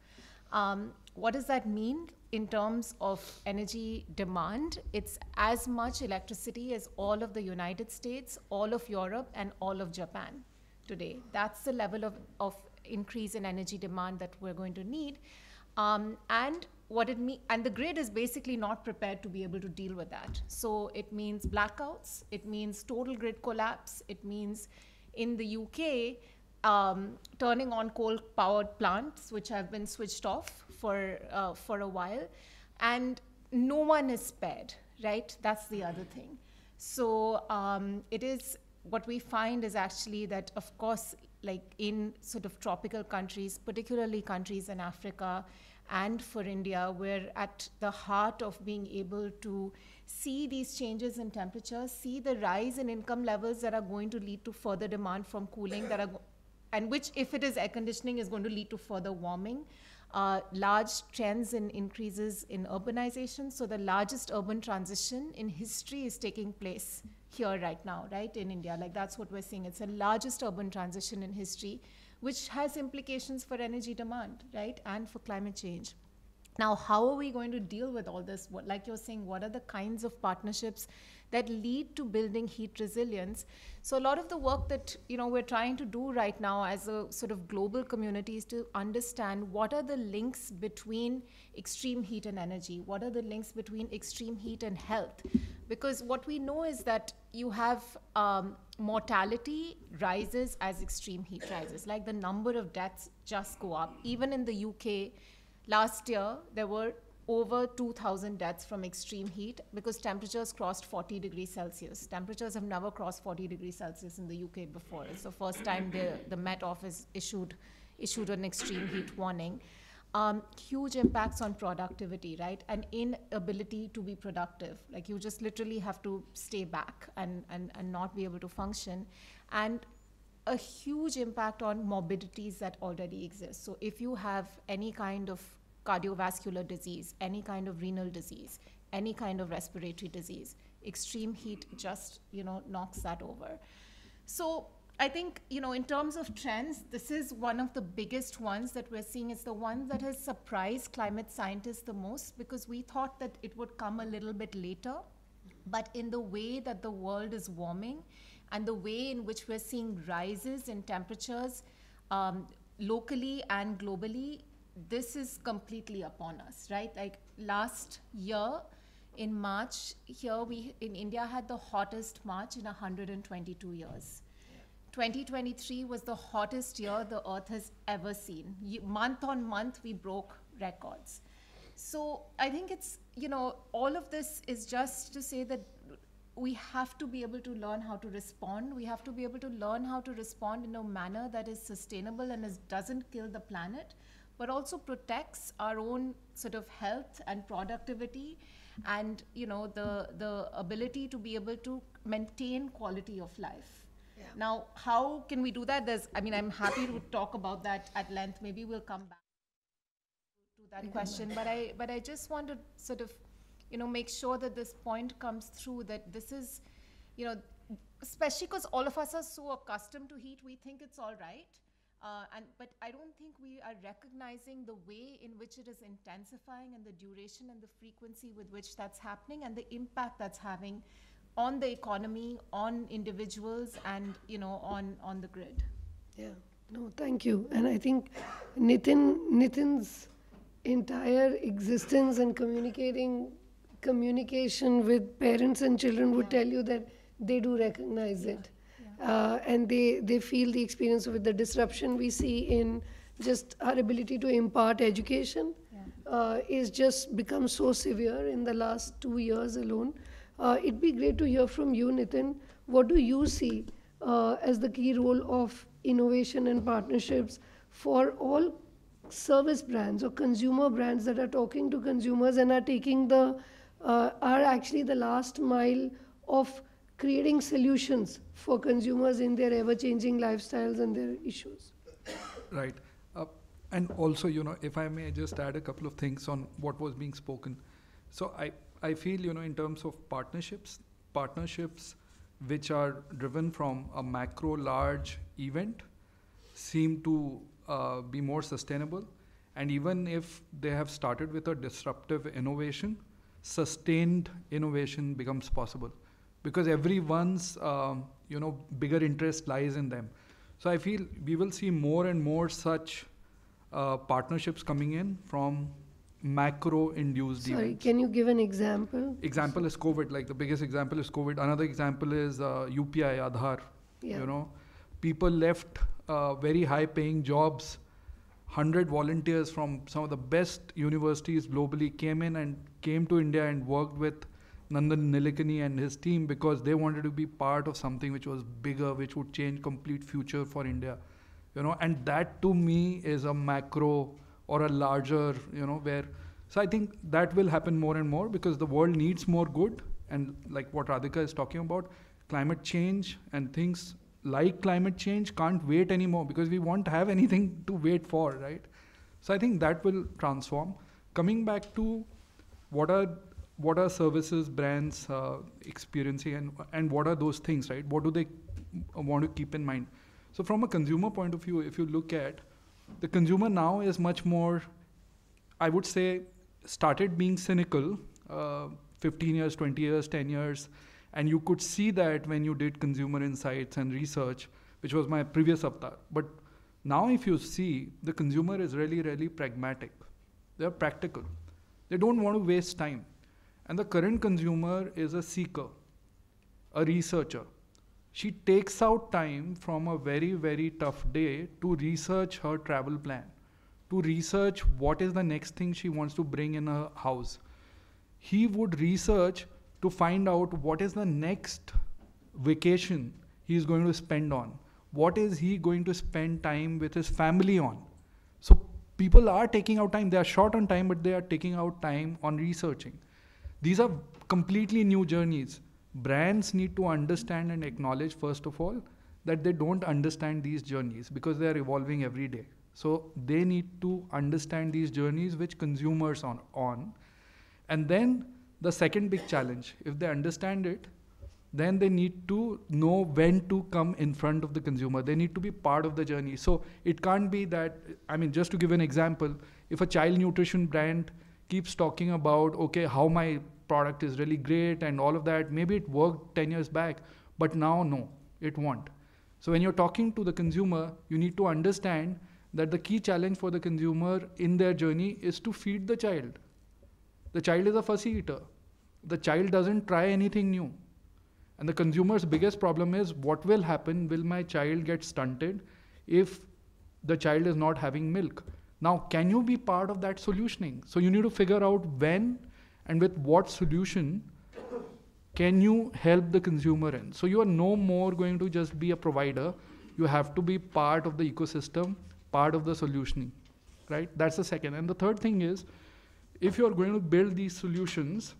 What does that mean in terms of energy demand? It's as much electricity as all of the United States, all of Europe, and all of Japan today. That's the level of increase in energy demand that we're going to need. And what it means, and the grid is basically not prepared to be able to deal with that. So it means blackouts, it means total grid collapse, it means in the UK, turning on coal-powered plants, which have been switched off for a while, and no one is spared, right? That's the other thing. So it is, what we find is actually that, of course, like in sort of tropical countries, particularly countries in Africa and for India, we're at the heart of being able to see these changes in temperatures, see the rise in income levels that are going to lead to further demand from cooling, and which, if it is air conditioning, is going to lead to further warming. Large trends in increases in urbanization. So the largest urban transition in history is taking place here right now, right, in India. Like, that's what we're seeing. It's the largest urban transition in history, which has implications for energy demand, right, and for climate change. Now, how are we going to deal with all this? What, like you're saying, what are the kinds of partnerships that lead to building heat resilience? So a lot of the work that we're trying to do right now as a sort of global community is to understand what are the links between extreme heat and energy, what are the links between extreme heat and health. Because what we know is that you have mortality rises as extreme heat rises, like the number of deaths just go up. Even in the UK, last year, there were over 2,000 deaths from extreme heat because temperatures crossed 40 degrees Celsius. Temperatures have never crossed 40 degrees Celsius in the UK before. It's the first time the Met Office issued an extreme heat warning. Huge impacts on productivity, right? And inability to be productive. Like, you just literally have to stay back and not be able to function. And a huge impact on morbidities that already exist. So if you have any kind of cardiovascular disease, any kind of renal disease, any kind of respiratory disease, extreme heat just, knocks that over. So I think, in terms of trends, this is one of the biggest ones that we're seeing. It's the one that has surprised climate scientists the most, because we thought that it would come a little bit later. But in the way that the world is warming and the way in which we're seeing rises in temperatures locally and globally, this is completely upon us, right? Like, last year in March, here we in India had the hottest March in 122 years. 2023 was the hottest year the earth has ever seen. Month on month, we broke records. So I think it's, all of this is just to say that we have to be able to learn how to respond. We have to be able to learn how to respond in a manner that is sustainable and doesn't kill the planet, but also protects our own sort of health and productivity and, the ability to be able to maintain quality of life. Yeah. Now, how can we do that? I'm happy to talk about that at length. Maybe we'll come back to that question. But I just want to sort of, make sure that this point comes through, that this is, especially because all of us are so accustomed to heat, we think it's all right. But I don't think we are recognizing the way in which it is intensifying and the duration and the frequency with which that's happening and the impact that's having on the economy, on individuals, and on the grid. Yeah, no, thank you. And I think Nitin's entire existence and communication with parents and children would tell you that they do recognize it. And they feel the experience with the disruption we see in just our ability to impart education is just become so severe in the last 2 years alone. It'd be great to hear from you, Nitin. What do you see as the key role of innovation and partnerships for all service brands or consumer brands that are talking to consumers and are taking the are actually the last mile of creating solutions for consumers in their ever-changing lifestyles and their issues. Right. And also, if I may just add a couple of things on what was being spoken. So I feel, in terms of partnerships which are driven from a macro large event seem to be more sustainable. And even if they have started with a disruptive innovation, sustained innovation becomes possible because everyone's, bigger interest lies in them. So I feel we will see more and more such partnerships coming in from macro-induced Sorry, events. can you give an example? Example is COVID. Like the biggest example is COVID. Another example is UPI, Aadhaar. Yeah. People left very high-paying jobs. 100 volunteers from some of the best universities globally came to India and worked with Nandan Nilekani and his team because they wanted to be part of something which was bigger, which would change complete future for India. And that to me is a macro or a larger, so I think that will happen more and more because the world needs more good. And like what Radhika is talking about, climate change and things like climate change can't wait anymore because we won't have anything to wait for, right? So I think that will transform. Coming back to what are services, brands experiencing and what are those things, right? What do they want to keep in mind? So from a consumer point of view, if you look at the consumer now is much more, I would say, started being cynical 15 years, 20 years, 10 years. And you could see that when you did consumer insights and research, which was my previous avatar. But now if you see, the consumer is really, really pragmatic. They're practical. They don't want to waste time. And the current consumer is a seeker, a researcher. She takes out time from a very, very tough day to research her travel plan, to research what is the next thing she wants to bring in her house. He would research to find out what is the next vacation he is going to spend on. What is he going to spend time with his family on? So people are taking out time. They are short on time, but they are taking out time on researching. These are completely new journeys. Brands need to understand and acknowledge, first of all, that they don't understand these journeys because they are evolving every day. So they need to understand these journeys which consumers are on. And then the second big challenge, if they understand it, then they need to know when to come in front of the consumer. They need to be part of the journey. So it can't be that, just to give an example, if a child nutrition brand keeps talking about, okay, how my product is really great and all of that, maybe it worked 10 years back, but now no, it won't. So when you're talking to the consumer, you need to understand that the key challenge for the consumer in their journey is to feed the child. The child is a fussy eater. The child doesn't try anything new. And the consumer's biggest problem is what will happen? Will my child get stunted if the child is not having milk? Now, can you be part of that solutioning? So you need to figure out when and with what solution can you help the consumer in. So you are no more going to just be a provider. You have to be part of the ecosystem, part of the solutioning, right? That's the second. And the third thing is, if you're going to build these solutions,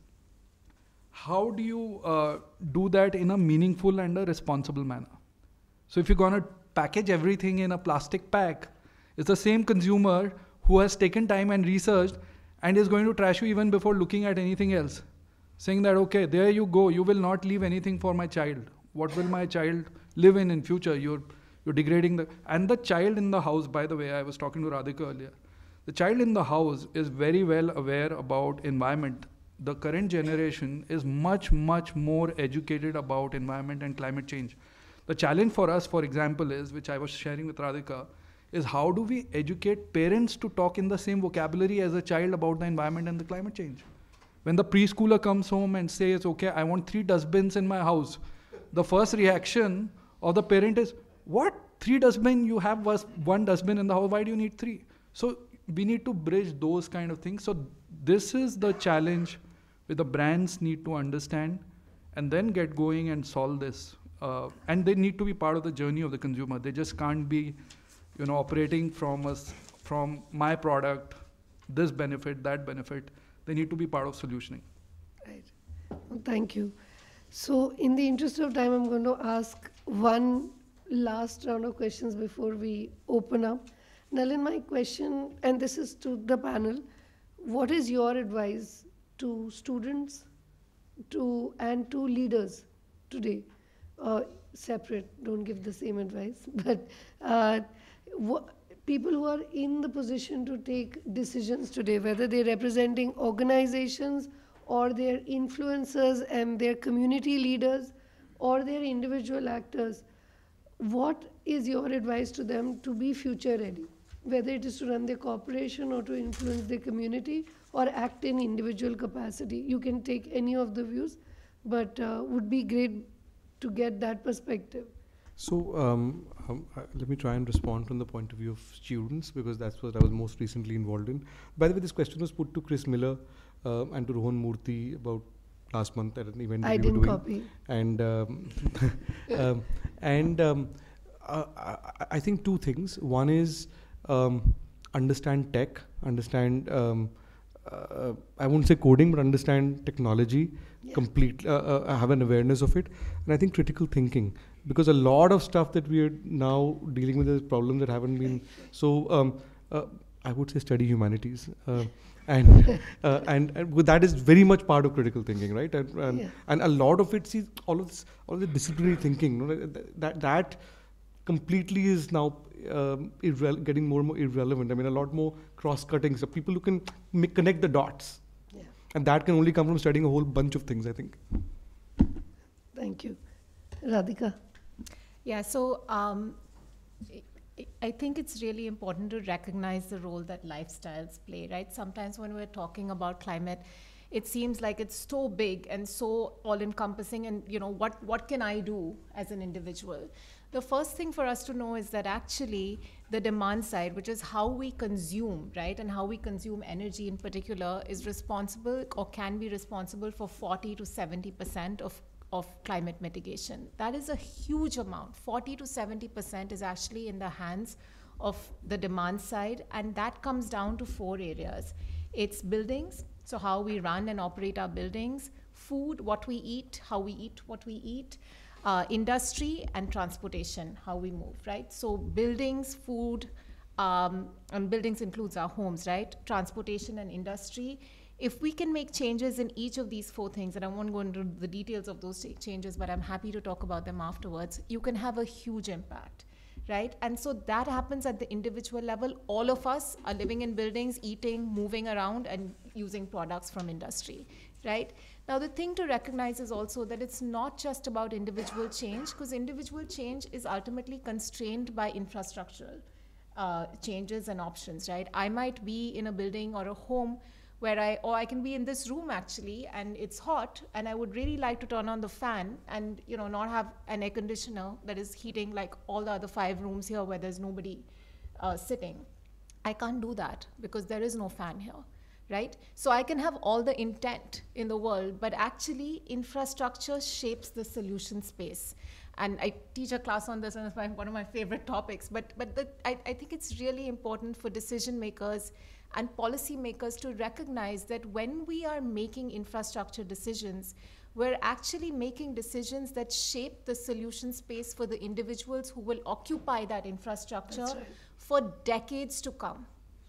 how do you do that in a meaningful and a responsible manner? So if you're going to package everything in a plastic pack, it's the same consumer who has taken time and researched and is going to trash you even before looking at anything else. Saying that, okay, there you go, you will not leave anything for my child. What will my child live in future? You're degrading and the child in the house, by the way, I was talking to Radhika earlier. The child in the house is very well aware about environment. The current generation is much, much more educated about environment and climate change. The challenge for us, for example, is, which I was sharing with Radhika, is how do we educate parents to talk in the same vocabulary as a child about the environment and the climate change? When the preschooler comes home and says, okay, I want 3 dustbins in my house, the first reaction of the parent is, what? 3 dustbins? You have 1 dustbin in the house, why do you need 3? So we need to bridge those kind of things. So this is the challenge where the brands need to understand and then get going and solve this. And they need to be part of the journey of the consumer. They just can't be, operating from from my product, this benefit, that benefit. They need to be part of solutioning. Right. Well, thank you. So, in the interest of time, I'm going to ask one last round of questions before we open up. Nalin, my question, and this is to the panel, what is your advice to students and to leaders today? Separate, don't give the same advice, but people who are in the position to take decisions today, whether they're representing organizations or they're influencers and they're community leaders or they're individual actors, what is your advice to them to be future ready? Whether it is to run their corporation or to influence their community or act in individual capacity. You can take any of the views, but would be great to get that perspective. So let me try and respond from the point of view of students, because that's what I was most recently involved in. By the way, this question was put to Chris Miller and to Rohan Murthy about last month at an event I that we didn't were doing. copy. And I think two things. One is understand tech, understand, I won't say coding, but understand technology, complete, have an awareness of it. And I think critical thinking, because a lot of stuff that we are now dealing with is problems that haven't been, so I would say study humanities. And that is very much part of critical thinking, right? And a lot of it, see, all of the disciplinary thinking, you know, that completely is now getting more and more irrelevant. I mean, a lot more cross-cutting, so people who can connect the dots. Yeah. And that can only come from studying a whole bunch of things, I think. Thank you. Radhika. Yeah, so I think it's really important to recognize the role that lifestyles play, right? Sometimes when we're talking about climate, it seems like it's so big and so all-encompassing, and you know, what can I do as an individual? The first thing for us to know is that actually the demand side, which is how we consume, right, and how we consume energy in particular, is responsible or can be responsible for 40 to 70% of climate mitigation. That is a huge amount. 40 to 70% is actually in the hands of the demand side, and that comes down to 4 areas. It's buildings, so how we run and operate our buildings, food, what we eat, how we eat what we eat, industry, and transportation, how we move, right? So buildings, food, and buildings includes our homes, right? Transportation and industry. If we can make changes in each of these 4 things, and I won't go into the details of those changes, but I'm happy to talk about them afterwards, you can have a huge impact, right? And so that happens at the individual level. All of us are living in buildings, eating, moving around, and using products from industry, right? Now, the thing to recognize is also that it's not just about individual change, because individual change is ultimately constrained by infrastructural changes and options, right? I might be in a building or a home where I can be in this room actually, and it's hot, and I would really like to turn on the fan and, you know, not have an air conditioner that is heating like all the other 5 rooms here where there's nobody sitting. I can't do that because there is no fan here, right? So I can have all the intent in the world, but actually infrastructure shapes the solution space. And I teach a class on this, and it's one of my favorite topics. But I think it's really important for decision makers and policymakers to recognize that when we are making infrastructure decisions, we're actually making decisions that shape the solution space for the individuals who will occupy that infrastructure for decades to come.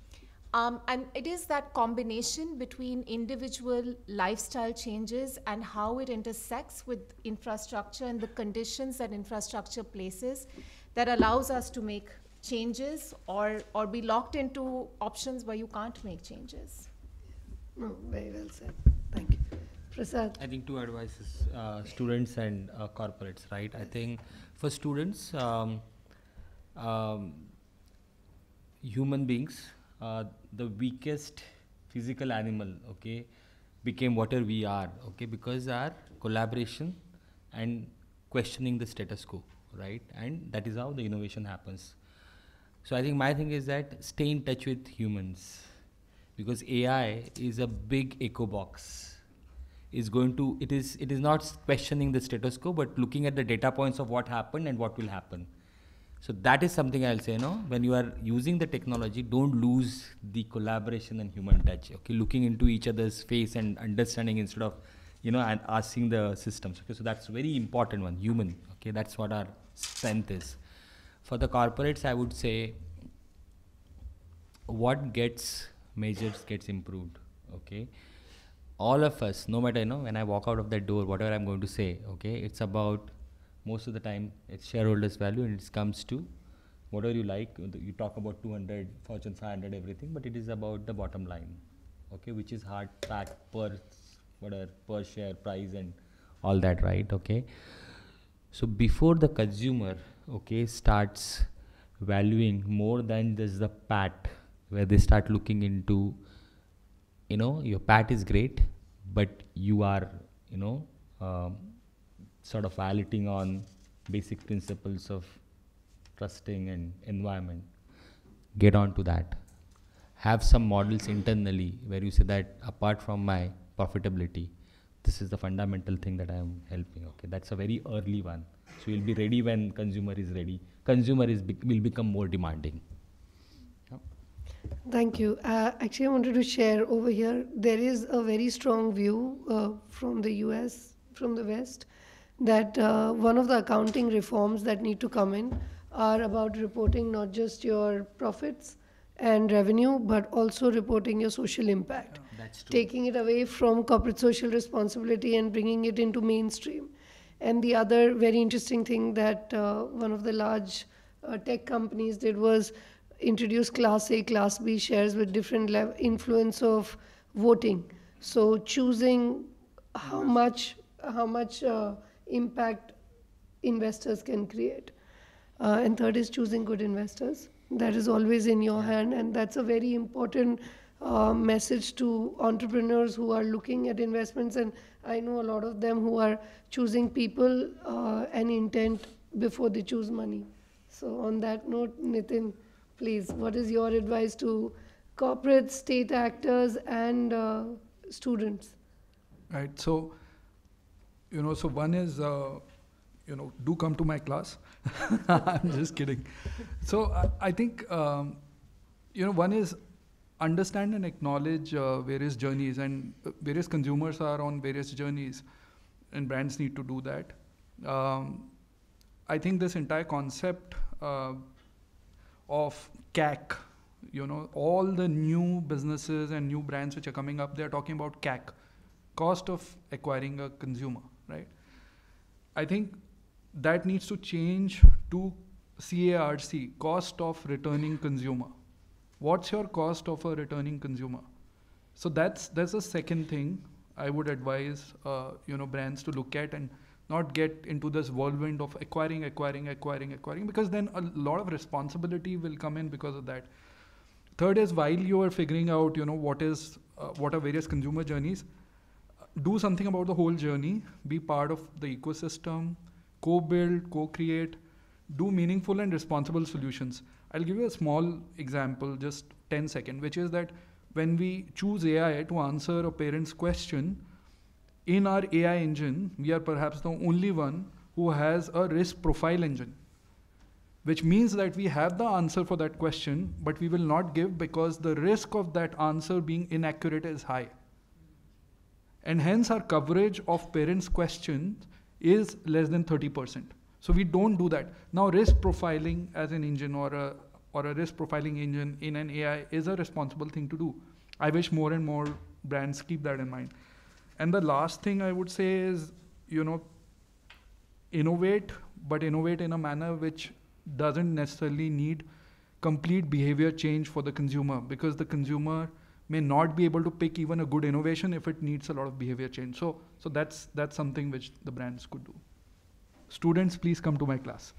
And it is that combination between individual lifestyle changes and how it intersects with infrastructure and the conditions that infrastructure places that allows us to make changes or be locked into options where you can't make changes. No, very well said. Thank you. Prasad. I think 2 advices, students and corporates, right? I think for students, human beings, the weakest physical animal, okay, became what we are, okay, because our collaboration and questioning the status quo, right? And that is how the innovation happens. So I think my thing is that stay in touch with humans, because AI is a big echo box. It is not questioning the status quo, but looking at the data points of what happened and what will happen. So that is something I'll say, when you are using the technology, don't lose the collaboration and human touch. Okay, looking into each other's face and understanding instead of, and asking the systems. Okay, so that's very important one, human. Okay, that's what our strength is. For the corporates, I would say, what gets measured gets improved. Okay, all of us, no matter when I walk out of that door, whatever I'm going to say, okay, it's about, most of the time it's shareholders value, and it comes to whatever you like. You talk about 200, Fortune 500, everything, but it is about the bottom line, okay, which is hard fact per share price and all that, right? Okay, so before the consumer, okay, starts valuing more than just the PAT, where they start looking into, your PAT is great, but you are, sort of violating on basic principles of trusting and environment. Get on to that. Have some models internally where you say that apart from my profitability, this is the fundamental thing that I am helping. Okay, that's a very early one. So you'll be ready when consumer is ready. Consumer will become more demanding. Thank you. Actually, I wanted to share over here, there is a very strong view from the US, from the West, that one of the accounting reforms that need to come in are about reporting not just your profits and revenue, but also reporting your social impact. That's true. Taking it away from corporate social responsibility and bringing it into mainstream. And the other very interesting thing that one of the large tech companies did was introduce Class A, Class B shares with different influence of voting. So choosing how much impact investors can create. And third is choosing good investors. That is always in your hand, and that's a very important message to entrepreneurs who are looking at investments. And I know a lot of them who are choosing people and intent before they choose money. So on that note, Nitin, please, what is your advice to corporate, state actors, and students? Right. So, so one is, do come to my class. I'm just kidding. So I think, one is understand and acknowledge various journeys, and various consumers are on various journeys, and brands need to do that. I think this entire concept of CAC, all the new businesses and new brands which are coming up, they're talking about CAC, cost of acquiring a consumer, right? I think that needs to change to CARC, cost of returning consumer. What's your cost of a returning consumer? So that's the second thing I would advise brands to look at, and not get into this whirlwind of acquiring, because then a lot of responsibility will come in because of that. Third is, while you are figuring out what are various consumer journeys, do something about the whole journey, be part of the ecosystem, co-build, co-create, do meaningful and responsible solutions. I'll give you a small example, just 10 seconds, which is that when we choose AI to answer a parent's question, in our AI engine, we are perhaps the only one who has a risk profile engine, which means that we have the answer for that question, but we will not give because the risk of that answer being inaccurate is high. And hence our coverage of parents' questions is less than 30%. So we don't do that. Now, risk profiling as an engine or a risk profiling engine in an AI is a responsible thing to do. I wish more and more brands keep that in mind. And the last thing I would say is, innovate, but innovate in a manner which doesn't necessarily need complete behavior change for the consumer, because the consumer may not be able to pick even a good innovation if it needs a lot of behavior change. So that's something which the brands could do. Students, please come to my class.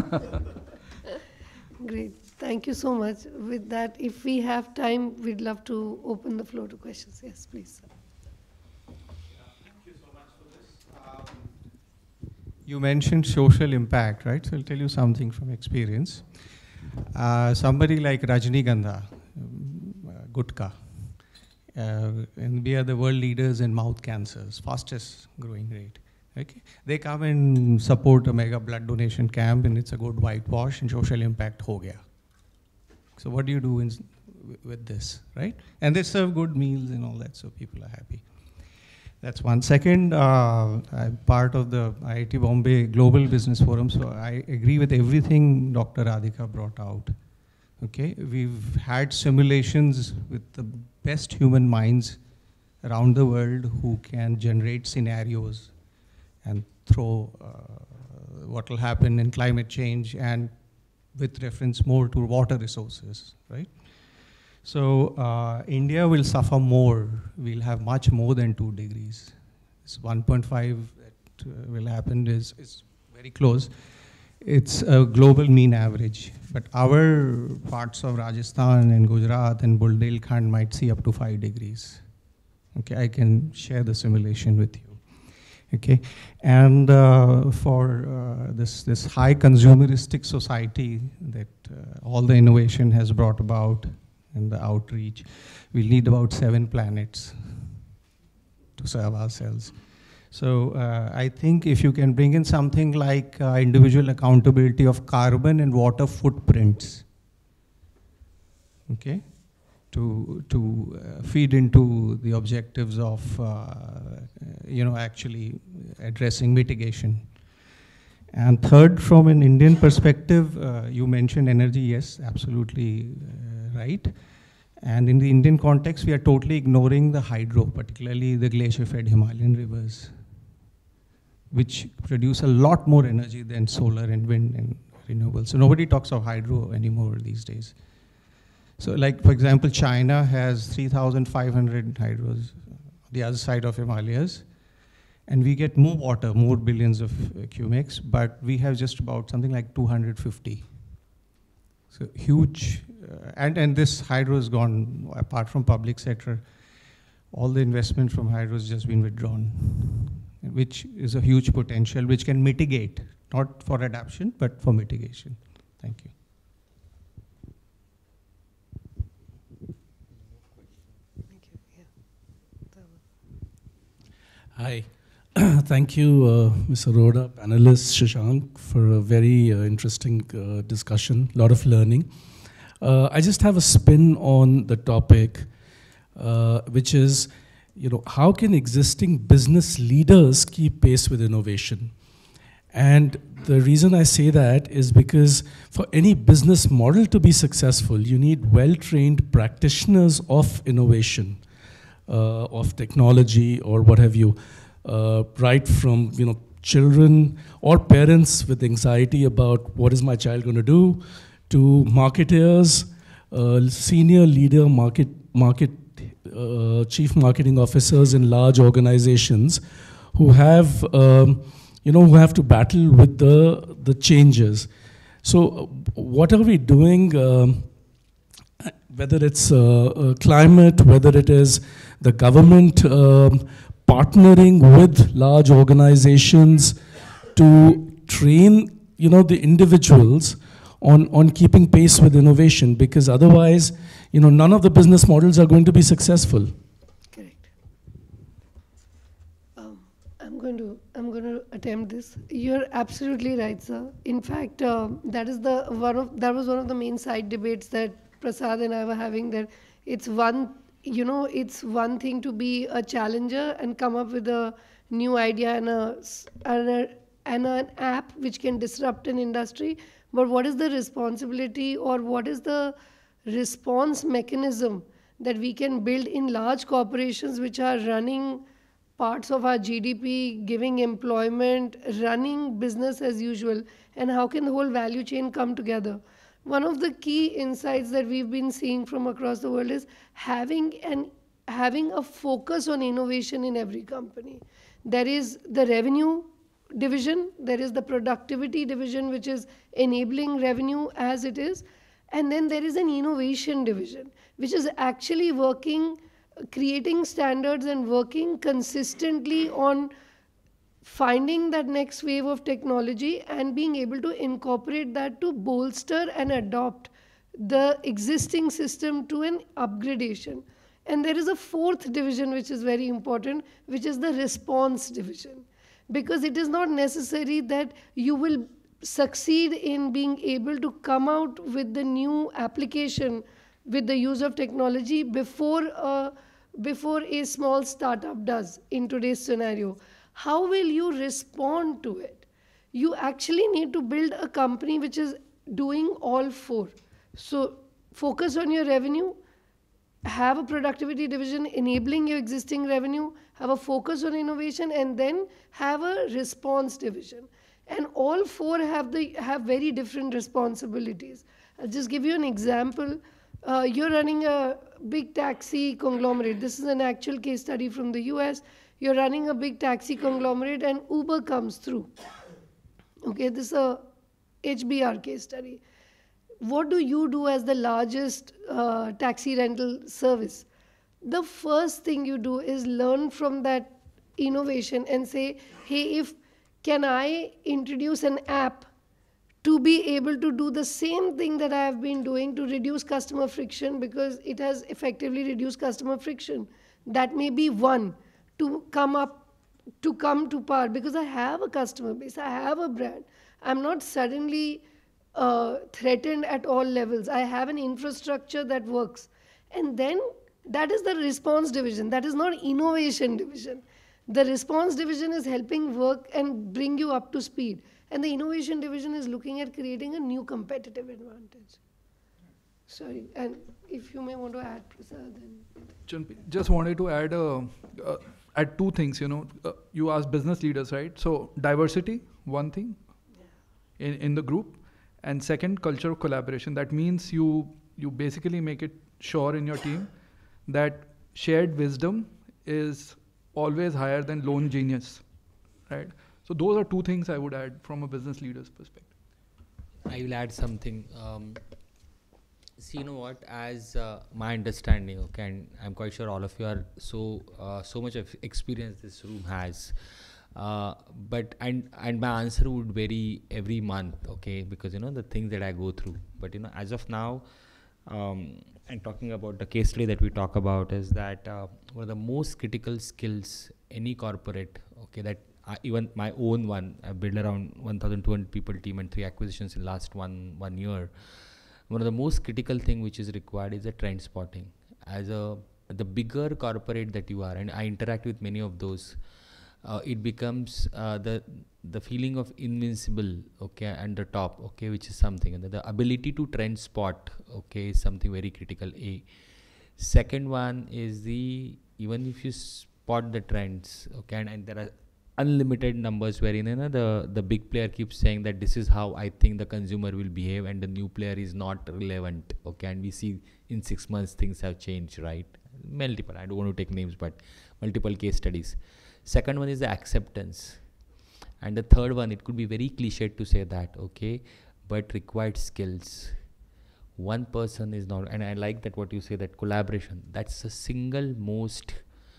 Great. Thank you so much. With that, if we have time, we'd love to open the floor to questions. Yes, please. Thank you so much for this. You mentioned social impact, right? So I'll tell you something from experience. Somebody like Rajnigandha, Gutka, and we are the world leaders in mouth cancers, fastest growing rate. Okay, they come and support a mega blood donation camp, and it's a good whitewash, and social impact ho gaya. So what do you do with this, right? And they serve good meals and all that, so people are happy. That's one. Second, I'm part of the IIT Bombay Global Business Forum, so I agree with everything Dr. Radhika brought out. Okay, we've had simulations with the best human minds around the world who can generate scenarios and throw what will happen in climate change, and with reference more to water resources, right? So India will suffer more. We'll have much more than 2 degrees. It's 1.5 that will happen is very close. It's a global mean average. But our parts of Rajasthan and Gujarat and Bundelkhand might see up to 5 degrees. Okay, I can share the simulation with you. Okay, and for this high consumeristic society that all the innovation has brought about, and the outreach, we'll need about 7 planets to serve ourselves. So I think if you can bring in something like individual accountability of carbon and water footprints, okay, to feed into the objectives of actually addressing mitigation. And third, from an Indian perspective, you mentioned energy. Yes, absolutely right. And in the Indian context, we are totally ignoring the hydro, particularly the glacier-fed Himalayan rivers, which produce a lot more energy than solar and wind and renewables. So nobody talks of hydro anymore these days. So like, for example, China has 3,500 hydros on the other side of Himalayas. And we get more water, more billions of cubics, but we have just about something like 250. So huge, and this hydro has gone, apart from public sector, all the investment from hydro has just been withdrawn, which is a huge potential, which can mitigate, not for adaptation, but for mitigation. Thank you. Hi. Thank you, Ms. Arora, panelists, Shashank, for a very interesting discussion, a lot of learning. I just have a spin on the topic, which is, how can existing business leaders keep pace with innovation? And the reason I say that is because for any business model to be successful, you need well-trained practitioners of innovation, of technology or what have you. Right from children or parents with anxiety about what is my child going to do, to marketers, senior leader chief marketing officers in large organizations who have who have to battle with the changes. So what are we doing? Whether it's climate, whether it is the government partnering with large organizations to train, the individuals on keeping pace with innovation, because otherwise, none of the business models are going to be successful. Correct. I'm going to attempt this. You're absolutely right, sir. In fact, that was one of the main side debates that Prasad and I were having. That it's one thing to be a challenger and come up with a new idea and an app which can disrupt an industry. But what is the responsibility, or what is the response mechanism that we can build in large corporations which are running parts of our GDP, giving employment, running business as usual, and how can the whole value chain come together? One of the key insights that we've been seeing from across the world is having a focus on innovation in every company. There is the revenue division, there is the productivity division, which is enabling revenue as it is, and then there is an innovation division, which is actually working, creating standards and working consistently on finding that next wave of technology and being able to incorporate that to bolster and adopt the existing system to an upgradation. And there is a fourth division which is very important, which is the response division, because it is not necessary that you will succeed in being able to come out with the new application with the use of technology before a small startup does in today's scenario. How will you respond to it? You actually need to build a company which is doing all four. So focus on your revenue, have a productivity division enabling your existing revenue, have a focus on innovation, and then have a response division. And all four have very different responsibilities. I'll just give you an example. You're running a big taxi conglomerate. This is an actual case study from the US. You're running a big taxi conglomerate and Uber comes through. Okay, this is a HBR case study. What do you do as the largest taxi rental service? The first thing you do is learn from that innovation and say, hey, can I introduce an app to be able to do the same thing that I have been doing to reduce customer friction, because it has effectively reduced customer friction. That may be one to come to par, because I have a customer base, I have a brand. I'm not suddenly threatened at all levels. I have an infrastructure that works. And then that is the response division. That is not innovation division. The response division is helping work and bring you up to speed. And the innovation division is looking at creating a new competitive advantage. Sorry, and if you may want to add, Prasad. Just wanted to add two things. You asked business leaders, right? So diversity, one thing, in the group, and second, culture of collaboration. That means you basically make it sure in your team that shared wisdom is always higher than lone genius, right? So those are two things I would add from a business leader's perspective. I will add something. See, what, as my understanding, okay, and I'm quite sure all of you are so much of experience this room has, but my answer would vary every month, okay, because the things that I go through. But as of now, and talking about the case study that we talk about, is that one of the most critical skills any corporate, okay, that even my own one, I built around 1,200 people team and 3 acquisitions in last one year. One of the most critical thing which is required is the trend spotting. As the bigger corporate that you are, and I interact with many of those, it becomes the feeling of invincible, okay, and the top, okay, which is something, and the ability to trend spot, okay, is something very critical. Second one is even if you spot the trends, okay, and there are unlimited numbers wherein the big player keeps saying that this is how I think the consumer will behave, and the new player is not relevant, okay, and we see in 6 months things have changed, right? Multiple, I don't want to take names, but multiple case studies. Second one is the acceptance, and the third one, it could be very cliched to say that, okay, but required skills. One person is not, and I like that what you say, that collaboration, that's the single most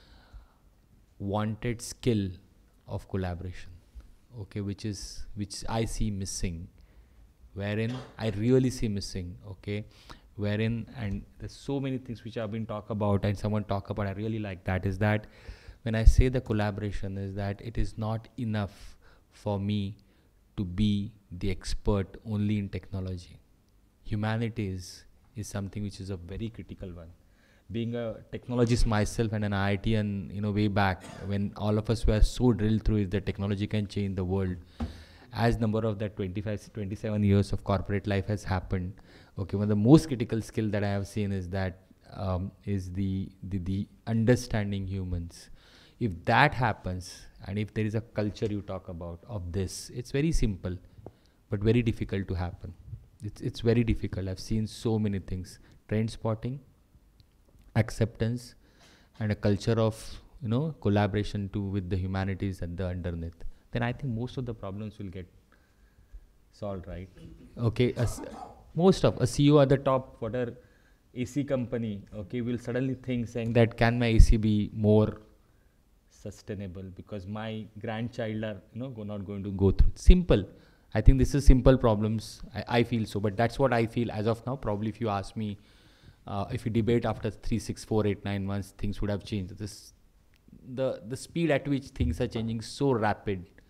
wanted skill of collaboration, okay, which I see missing, wherein I really see missing, okay, wherein, and there's so many things which have been talked about and someone talk about, I really like that, is that when I say the collaboration, is that it is not enough for me to be the expert only in technology. Humanities is something which is a very critical one. Being a technologist myself and an IITian, way back when all of us were so drilled through it that technology can change the world, as number of that 27 years of corporate life has happened, okay, one of the most critical skill that I have seen is that is the understanding humans. If that happens, and if there is a culture you talk about of this, it's very simple, but very difficult to happen. It's very difficult. I've seen so many things: trend spotting, acceptance, and a culture of collaboration with the humanities at the underneath. Then I think most of the problems will get solved, right? Okay, most of a CEO at the top, whatever AC company, okay, will suddenly think saying that, can my AC be more sustainable because my grandchild are not going to go through. Simple. I think this is simple problems. I feel so, but that's what I feel as of now. Probably if you ask me, if you debate after 3, 6, 4, 8, 9 months, things would have changed. The speed at which things are changing so rapid,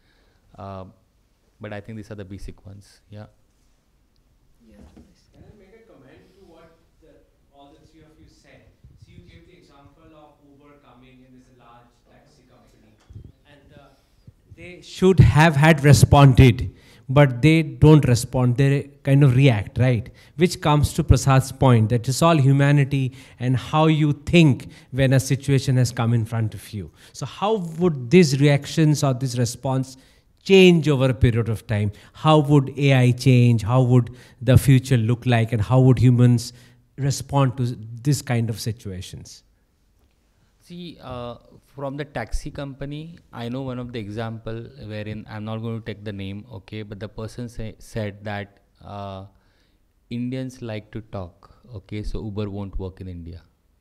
But I think these are the basic ones. Yeah. Can I make a comment to what all the three of you said? So you gave the example of Uber coming in as a large taxi company, and they should have had responded, but they don't respond. They kind of react, right? Which comes to Prasad's point that it's all humanity and how you think when a situation has come in front of you. So how would these reactions or this response change over a period of time? How would AI change? How would the future look like? And how would humans respond to this kind of situations? See, from the taxi company, I know one of the example wherein I'm not going to take the name, okay, but the person said that Indians like to talk, okay, so Uber won't work in India,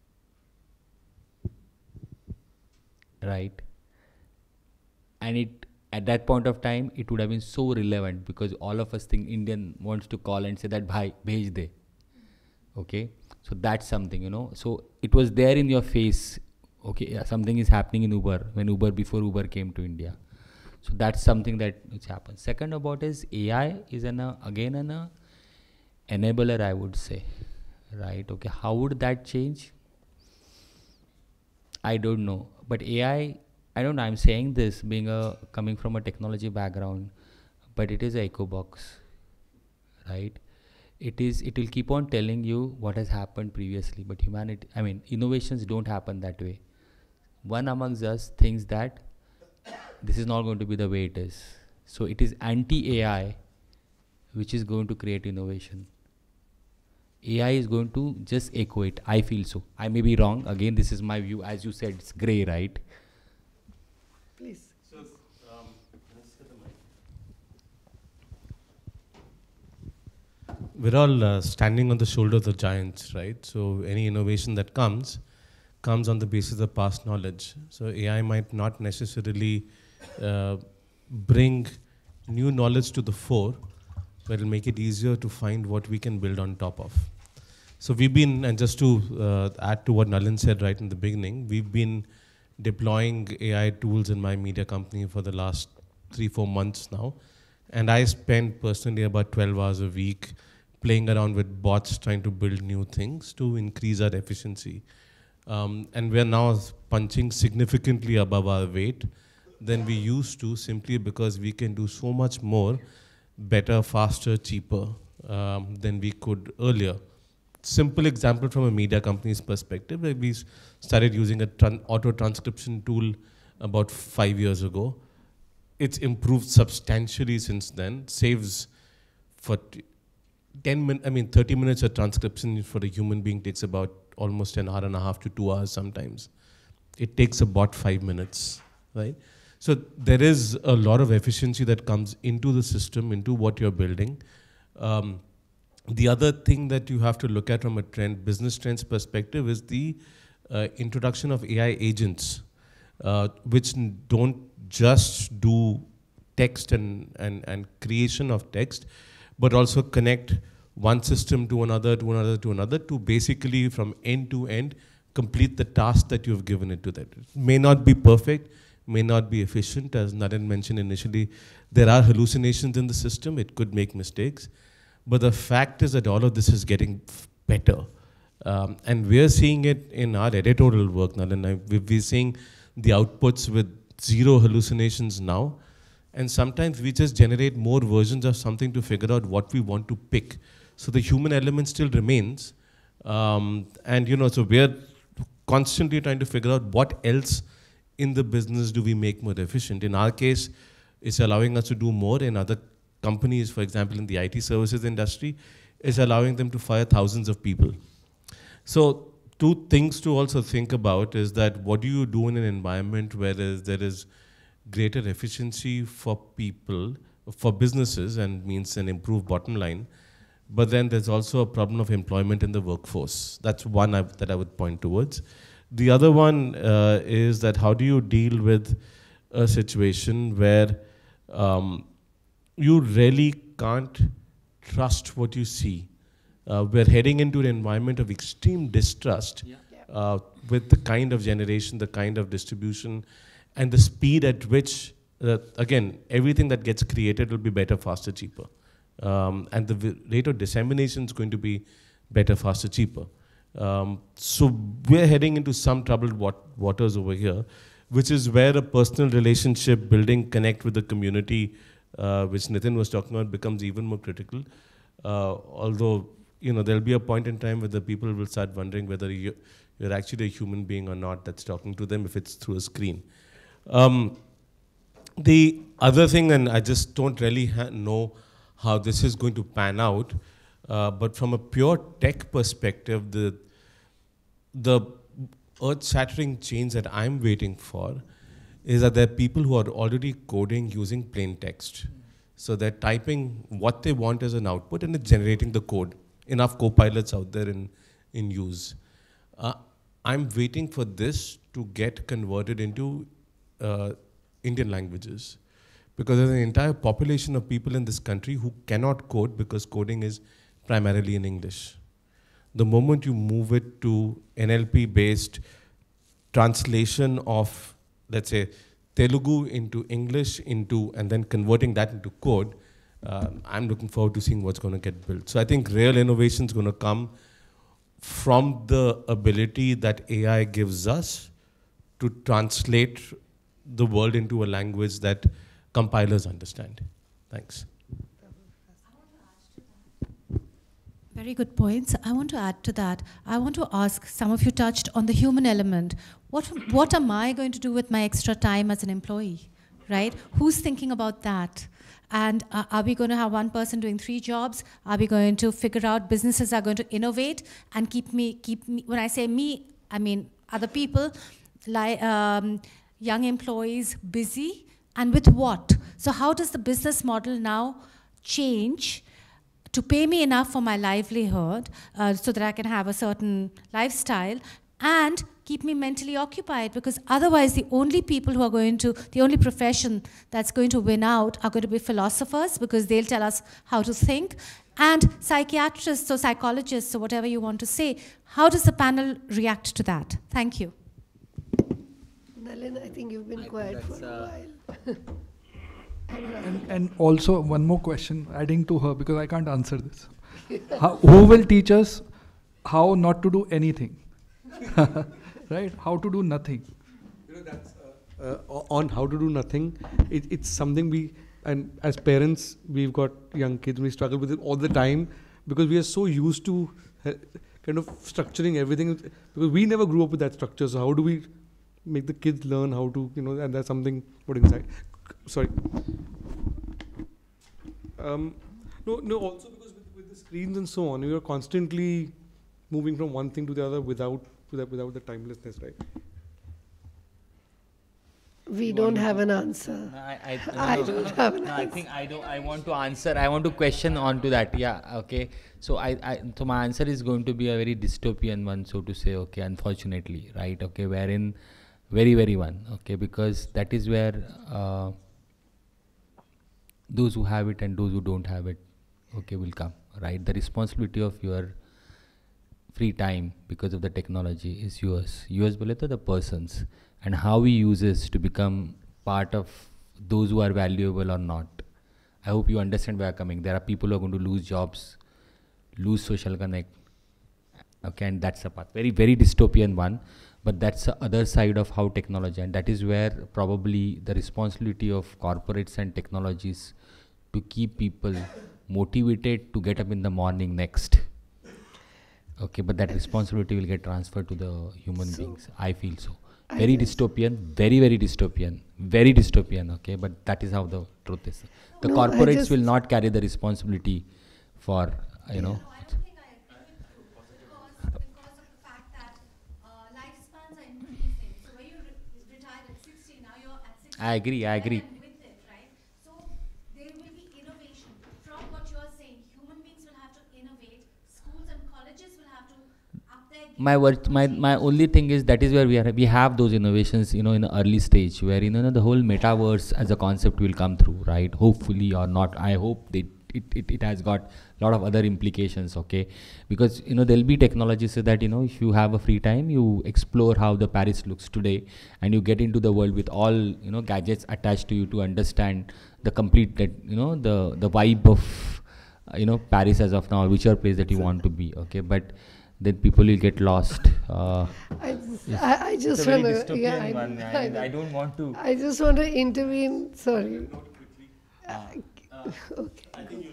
right? And it, at that point of time, it would have been so relevant because all of us think Indian wants to call and say that bhai bhej de, okay, so that's something, you know. So it was there in your face. Okay, yeah, something is happening in Uber before Uber came to India. So that's something that which happens. Second about is AI is again an enabler, I would say, right? Okay, how would that change? I don't know. But AI, I don't know. I'm saying this being coming from a technology background, but it is an echo box, right? It will keep on telling you what has happened previously, but humanity, I mean, innovations don't happen that way. One amongst us thinks that this is not going to be the way it is. So it is anti-AI which is going to create innovation. AI is going to just echo it. I feel so. I may be wrong. Again, this is my view. As you said, it's grey, right? Please. So, let's get the mic. We're all standing on the shoulder of the giants, right? So any innovation that comes on the basis of past knowledge. So AI might not necessarily bring new knowledge to the fore, but it'll make it easier to find what we can build on top of. So we've been, and just to add to what Nalin said right in the beginning, we've been deploying AI tools in my media company for the last 3-4 months now. And I spend personally about 12 hours a week playing around with bots, trying to build new things to increase our efficiency. And we're now punching significantly above our weight than we used to, simply because we can do so much more, better, faster, cheaper than we could earlier. Simple example from a media company's perspective, like we started using a auto transcription tool about 5 years ago. It's improved substantially since then, saves for 30 minutes of transcription for a human being takes about almost an hour and a half to 2 hours sometimes. It takes about 5 minutes, right? So there is a lot of efficiency that comes into the system, into what you're building. The other thing that you have to look at from a business trends perspective is the introduction of AI agents, which don't just do text and creation of text, but also connect one system to another, to basically from end to end complete the task that you've given it to that. It may not be perfect, may not be efficient, as Naren mentioned initially. There are hallucinations in the system, it could make mistakes, but the fact is that all of this is getting better. And we're seeing it in our editorial work, Naren. We're seeing the outputs with 0 hallucinations now, and sometimes we just generate more versions of something to figure out what we want to pick. So the human element still remains, and so we're constantly trying to figure out what else in the business do we make more efficient. In our case, it's allowing us to do more. In other companies, for example, in the IT services industry, it's allowing them to fire thousands of people. So 2 things to also think about is that what do you do in an environment where there is greater efficiency for people, for businesses, and means an improved bottom line. But then there's also a problem of employment in the workforce. That's one that I would point towards. The other one is that how do you deal with a situation where you really can't trust what you see. We're heading into an environment of extreme distrust with the kind of generation, the kind of distribution, and the speed at which again, everything that gets created will be better, faster, cheaper. And the rate of dissemination is going to be better, faster, cheaper. So we're heading into some troubled waters over here, which is where a personal relationship building, connect with the community, which Nitin was talking about, becomes even more critical. Although, there'll be a point in time where the people will start wondering whether you're actually a human being or not that's talking to them if it's through a screen. The other thing, and I just don't really know how this is going to pan out, but from a pure tech perspective, the earth-shattering change that I'm waiting for is that there are people who are already coding using plain text. So they're typing what they want as an output and it's generating the code. Enough co-pilots out there in use. I'm waiting for this to get converted into Indian languages, because there's an entire population of people in this country who cannot code because coding is primarily in English. The moment you move it to NLP-based translation of, let's say, Telugu into English and then converting that into code, I'm looking forward to seeing what's going to get built. So I think real innovation is going to come from the ability that AI gives us to translate the world into a language that compilers understand. Thanks. Very good points. I want to add to that. I want to ask, some of you touched on the human element. What am I going to do with my extra time as an employee, right? Who's thinking about that? And are we going to have one person doing 3 jobs? Are we going to figure out businesses are going to innovate and keep me, when I say me, I mean other people, like young employees busy, and with what? So how does the business model now change to pay me enough for my livelihood so that I can have a certain lifestyle and keep me mentally occupied? Because otherwise the only people who are going to, the only profession that's going to win out are going to be philosophers, because they'll tell us how to think, and psychiatrists or psychologists or whatever you want to say. How does the panel react to that? Thank you. Nalin, I think you've been quiet for a while. And also one more question adding to her, because I can't answer this. Who will teach us how not to do anything? Right? How to do nothing. That's on how to do nothing. It's something and as parents, we've got young kids, we struggle with it all the time because we are so used to kind of structuring everything, because we never grew up with that structure. So how do we make the kids learn how to, and that's something put inside. Sorry. No, also because with the screens and so on, you are constantly moving from one thing to the other without the timelessness, right? We don't have an answer. I don't have an answer. I think I want to answer. I want to question on to that. Yeah. Okay. So so my answer is going to be a very dystopian one, so to say. Okay. Unfortunately, right? Okay. Wherein very one. Okay. Because that is where those who have it and those who don't have it, okay, will come. Right. The responsibility of your free time because of the technology is yours. Yours, bole to the person's. And how we use this to become part of those who are valuable or not. I hope you understand where I'm coming. There are people who are going to lose jobs, lose social connect. Okay, and that's a path. Very dystopian one. But that's the other side of how technology, and that is where probably the responsibility of corporates and technologies to keep people motivated to get up in the morning next. Okay, but that responsibility will get transferred to the human beings. I feel so. Very dystopian, very dystopian, okay, but that is how the truth is. The corporates will not carry the responsibility for, you know. No, I don't think I agree with you, because of the fact that lifespans are increasing. So when you retired at 60, now you're at 60. I agree. With it, right? So there will be innovation. From what you are saying, human beings will have to innovate, schools and colleges will have to up their game. My only thing is that is where we have those innovations, you know, in the early stage where, you know, the whole metaverse as a concept will come through, right? Hopefully or not. I hope it it has got a lot of other implications, okay? Because, you know, there'll be technologies so that, you know, if you have a free time, you explore how the Paris looks today, and you get into the world with all, you know, gadgets attached to you to understand the complete, you know, the vibe of, you know, Paris as of now, whichever place that you want to be, okay? But then people will get lost. I just want to, yeah, I don't want to. I just want to intervene. Sorry. Okay.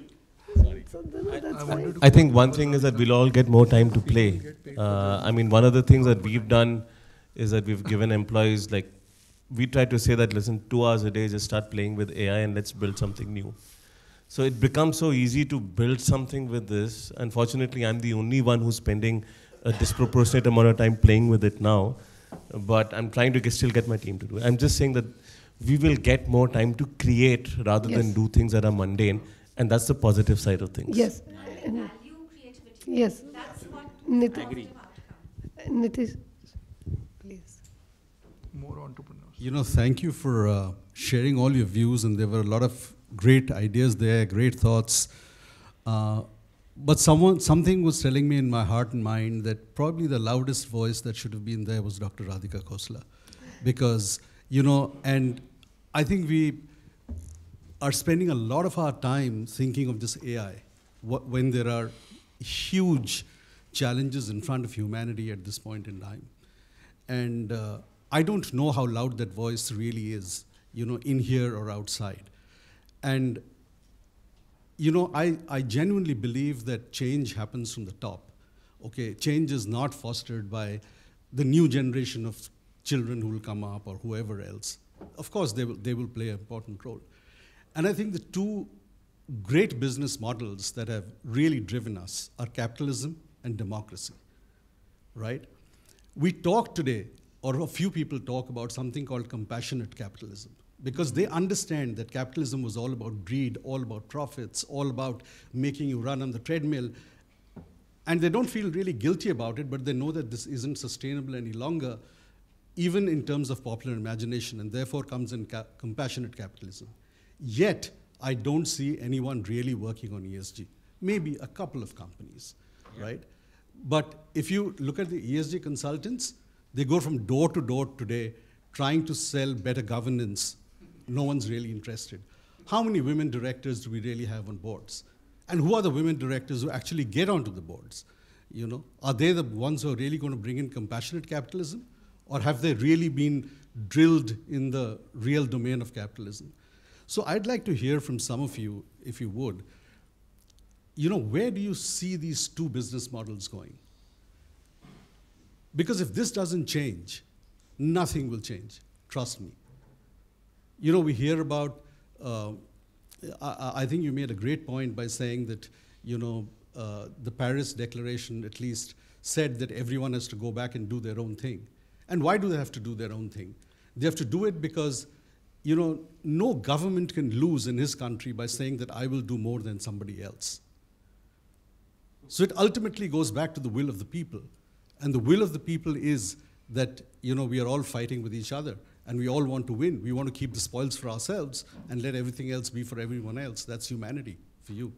I think one thing is that we'll all get more time to play. I mean, one of the things that we've done is that we've given employees, like, we try to say that, listen, 2 hours a day, just start playing with AI and let's build something new. So it becomes so easy to build something with this. Unfortunately, I'm the only one who's spending a disproportionate amount of time playing with it now. But I'm trying to still get my team to do it. I'm just saying that we will get more time to create rather than do things that are mundane. And that's the positive side of things. Yes. Yes. That's what Nitish. I agree. Nitish, please. More entrepreneurs. You know, thank you for sharing all your views, and there were a lot of great ideas there, great thoughts. But something was telling me in my heart and mind that probably the loudest voice that should have been there was Dr. Radhika Khosla. Because, you know, and I think we are spending a lot of our time thinking of this AI when there are huge challenges in front of humanity at this point in time. And I don't know how loud that voice really is, you know, in here or outside. And, you know, I genuinely believe that change happens from the top. Okay, change is not fostered by the new generation of children who will come up or whoever else. Of course, they will play an important role. And I think the two great business models that have really driven us are capitalism and democracy, right? We talk today, or a few people talk about something called compassionate capitalism, because they understand that capitalism was all about greed, all about profits, all about making you run on the treadmill. And they don't feel really guilty about it, but they know that this isn't sustainable any longer, even in terms of popular imagination, and therefore comes in compassionate capitalism. Yet, I don't see anyone really working on ESG. Maybe a couple of companies, right? But if you look at the ESG consultants, they go from door to door today trying to sell better governance. No one's really interested. How many women directors do we really have on boards? And who are the women directors who actually get onto the boards? You know, are they the ones who are really going to bring in compassionate capitalism? Or have they really been drilled in the real domain of capitalism? So I'd like to hear from some of you, if you would, you know, where do you see these two business models going? Because if this doesn't change, nothing will change, trust me. You know, we hear about, I think you made a great point by saying that, you know, the Paris Declaration at least said that everyone has to go back and do their own thing. And why do they have to do their own thing? They have to do it because, you know, no government can lose in his country by saying that I will do more than somebody else. So it ultimately goes back to the will of the people. And the will of the people is that, you know, we are all fighting with each other and we all want to win. We want to keep the spoils for ourselves and let everything else be for everyone else. That's humanity for you.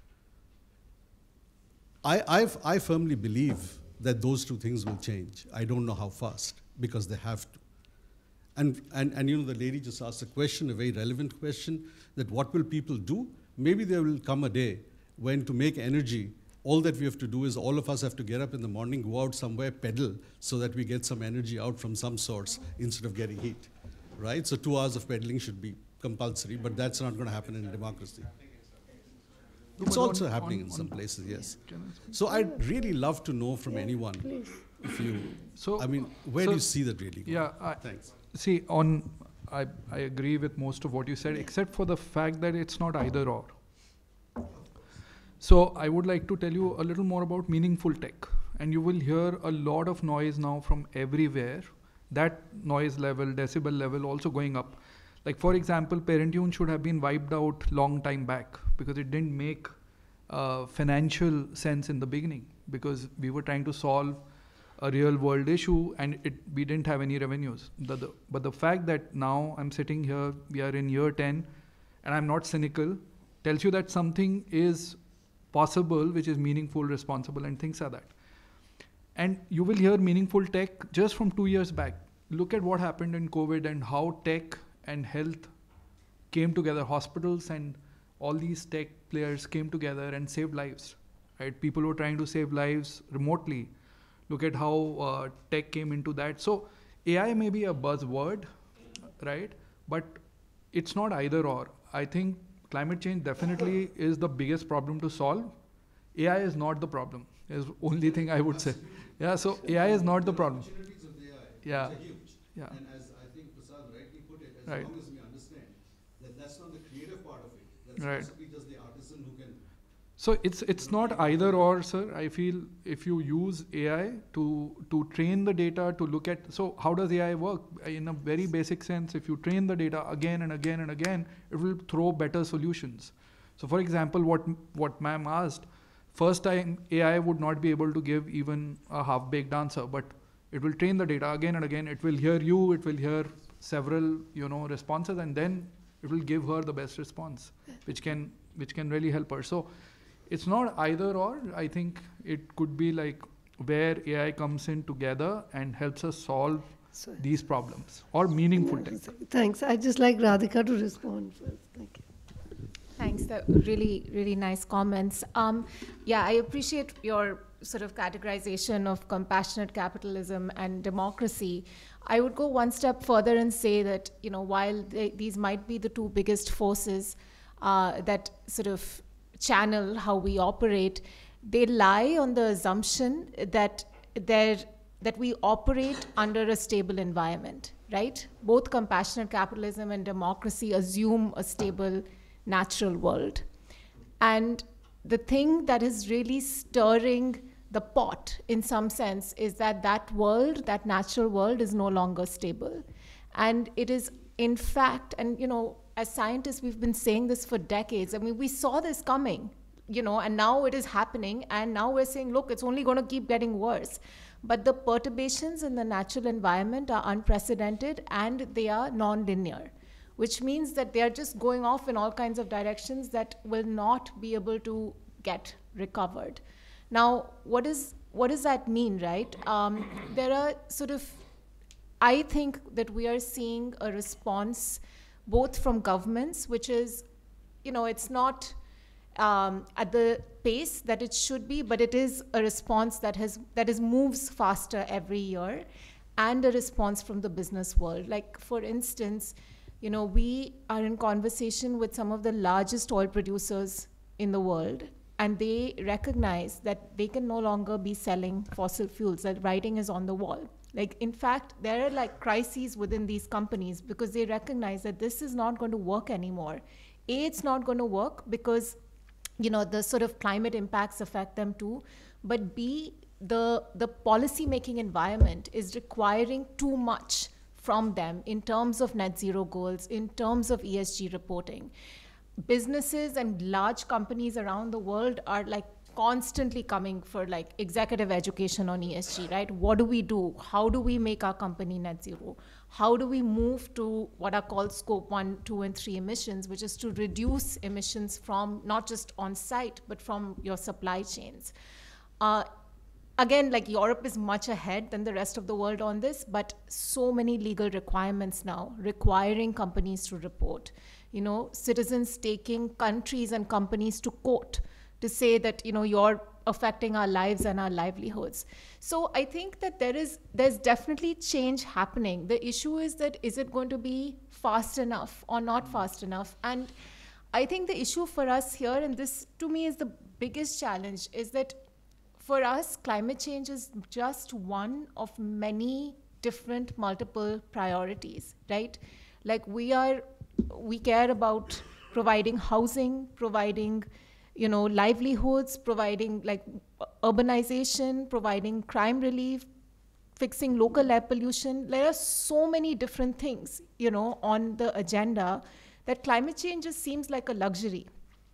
I firmly believe that those two things will change. I don't know how fast, because they have to. And you know, the lady just asked a question, a very relevant question, that what will people do? Maybe there will come a day when, to make energy, all that we have to do is all of us have to get up in the morning, go out somewhere, pedal, so that we get some energy out from some source instead of getting heat, right? So 2 hours of pedaling should be compulsory, but that's not going to happen in a democracy. It's also happening in some places, yes. So I'd really love to know from anyone, if you, I mean, where do you see that really going? Yeah, Thanks. See, I agree with most of what you said, except for the fact that it's not either or. So I would like to tell you a little more about meaningful tech. And you will hear a lot of noise now from everywhere. That noise level, decibel level also going up. Like, for example, Parentune should have been wiped out long time back because it didn't make financial sense in the beginning, because we were trying to solve a real world issue and we didn't have any revenues. But the fact that now I'm sitting here, we are in year 10, and I'm not cynical, tells you that something is possible, which is meaningful, responsible, and things like that. And you will hear meaningful tech just from 2 years back. Look at what happened in COVID and how tech and health came together. Hospitals and all these tech players came together and saved lives. Right? People were trying to save lives remotely. Look at how tech came into that. So AI may be a buzzword, right? But it's not either or. I think climate change definitely is the biggest problem to solve. AI is not the problem. Is the only thing I would say. Yeah, so AI is not the problem. Opportunities of the AI Yeah. are huge. Yeah. And as I think Prasad rightly put it, as Right. long as we understand that that's not the creative part of it, that's Right. possibly just the artisan who can. So it's not either or, sir. I feel if you use AI to train the data to look at, so how does AI work? In a very basic sense, if you train the data again and again and again, it will throw better solutions. So for example, what ma'am asked, first time AI would not be able to give even a half-baked answer, but it will train the data again and again. It will hear you, it will hear several, responses, and then it will give her the best response, which can really help her. So it's not either or. I think it could be like where AI comes in together and helps us solve these problems or meaningful tech. Thanks. I'd just like Radhika to respond first. Thank you. Thanks. That really, really nice comments. Yeah, I appreciate your sort of categorization of compassionate capitalism and democracy. I would go one step further and say that, while these might be the two biggest forces that sort of channel how we operate, they lie on the assumption that we operate under a stable environment, right? Both compassionate capitalism and democracy assume a stable natural world. And the thing that is really stirring the pot in some sense is that world, that natural world, is no longer stable. And it is, in fact, and as scientists, we've been saying this for decades. I mean, we saw this coming, and now it is happening. And now we're saying, look, it's only going to keep getting worse. But the perturbations in the natural environment are unprecedented and they are non-linear, which means that they are just going off in all kinds of directions that will not be able to get recovered. Now, what does that mean, right? There are sort of, I think that we are seeing a response both from governments, which is, it's not at the pace that it should be, but it is a response that moves faster every year, and a response from the business world. Like, for instance, we are in conversation with some of the largest oil producers in the world, and they recognize that they can no longer be selling fossil fuels, that writing is on the wall. Like, in fact, there are like crises within these companies because they recognize that this is not going to work anymore. A, it's not going to work because, the sort of climate impacts affect them too. But B, the policy-making environment is requiring too much from them in terms of net zero goals, in terms of ESG reporting. Businesses and large companies around the world are like constantly coming for like executive education on ESG, right? What do we do? How do we make our company net zero? How do we move to what are called scope 1, 2, and 3 emissions, which is to reduce emissions from not just on site, but from your supply chains. Again, like Europe is much ahead than the rest of the world on this, but so many legal requirements now requiring companies to report. Citizens taking countries and companies to court to say that, you're affecting our lives and our livelihoods. So I think that there's definitely change happening. The issue is that, is it going to be fast enough or not fast enough? And I think the issue for us here, and this to me is the biggest challenge, is that for us, climate change is just one of many different multiple priorities, right? Like we care about providing housing, providing livelihoods, providing like urbanization, providing crime relief, fixing local air pollution. There are so many different things, on the agenda that climate change just seems like a luxury,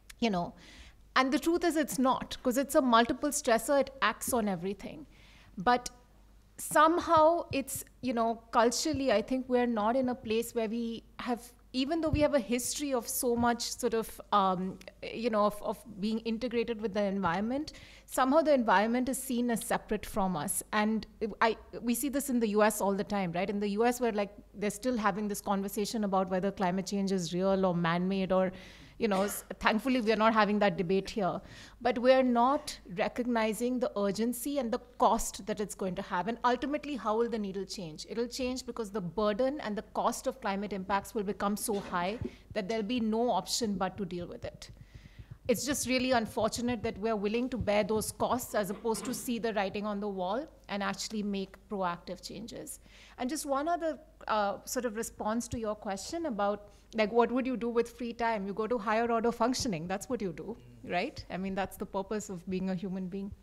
And the truth is it's not, because it's a multiple stressor, it acts on everything. But somehow it's, culturally, I think we're not in a place where we have, even though we have a history of so much sort of, of being integrated with the environment, somehow the environment is seen as separate from us. And we see this in the US all the time, right? In the US, where like they're still having this conversation about whether climate change is real or man-made, or, thankfully we're not having that debate here. But we're not recognizing the urgency and the cost that it's going to have. And ultimately, how will the needle change? It'll change because the burden and the cost of climate impacts will become so high that there'll be no option but to deal with it. It's just really unfortunate that we're willing to bear those costs as opposed to see the writing on the wall and actually make proactive changes. And just one other sort of response to your question about, like, what would you do with free time? You go to higher order functioning. That's what you do, right? I mean, that's the purpose of being a human being.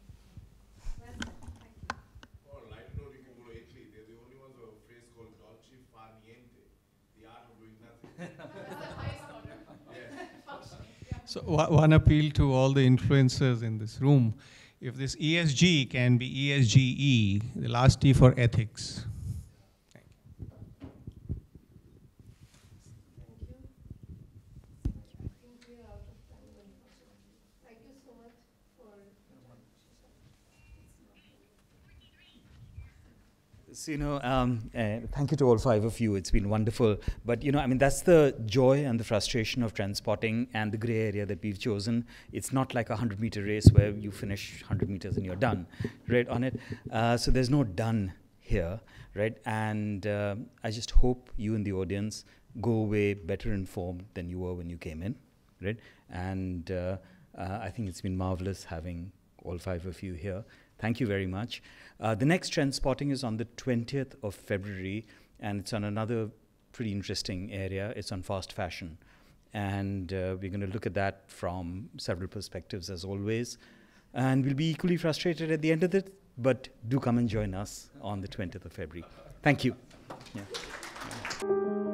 So one appeal to all the influencers in this room, if this ESG can be ESGE, the last T for ethics. So, thank you to all five of you. It's been wonderful. But, that's the joy and the frustration of Trendspotting and the gray area that we've chosen. It's not like a 100-meter race where you finish 100 meters and you're done, right, on it. So there's no done here, right? And I just hope you in the audience go away better informed than you were when you came in, right? And I think it's been marvelous having all five of you here. Thank you very much. The next Trendspotting is on the 20th of February, and it's on another pretty interesting area. It's on fast fashion. And we're going to look at that from several perspectives, as always. And we'll be equally frustrated at the end of it, but do come and join us on the 20th of February. Thank you. Yeah.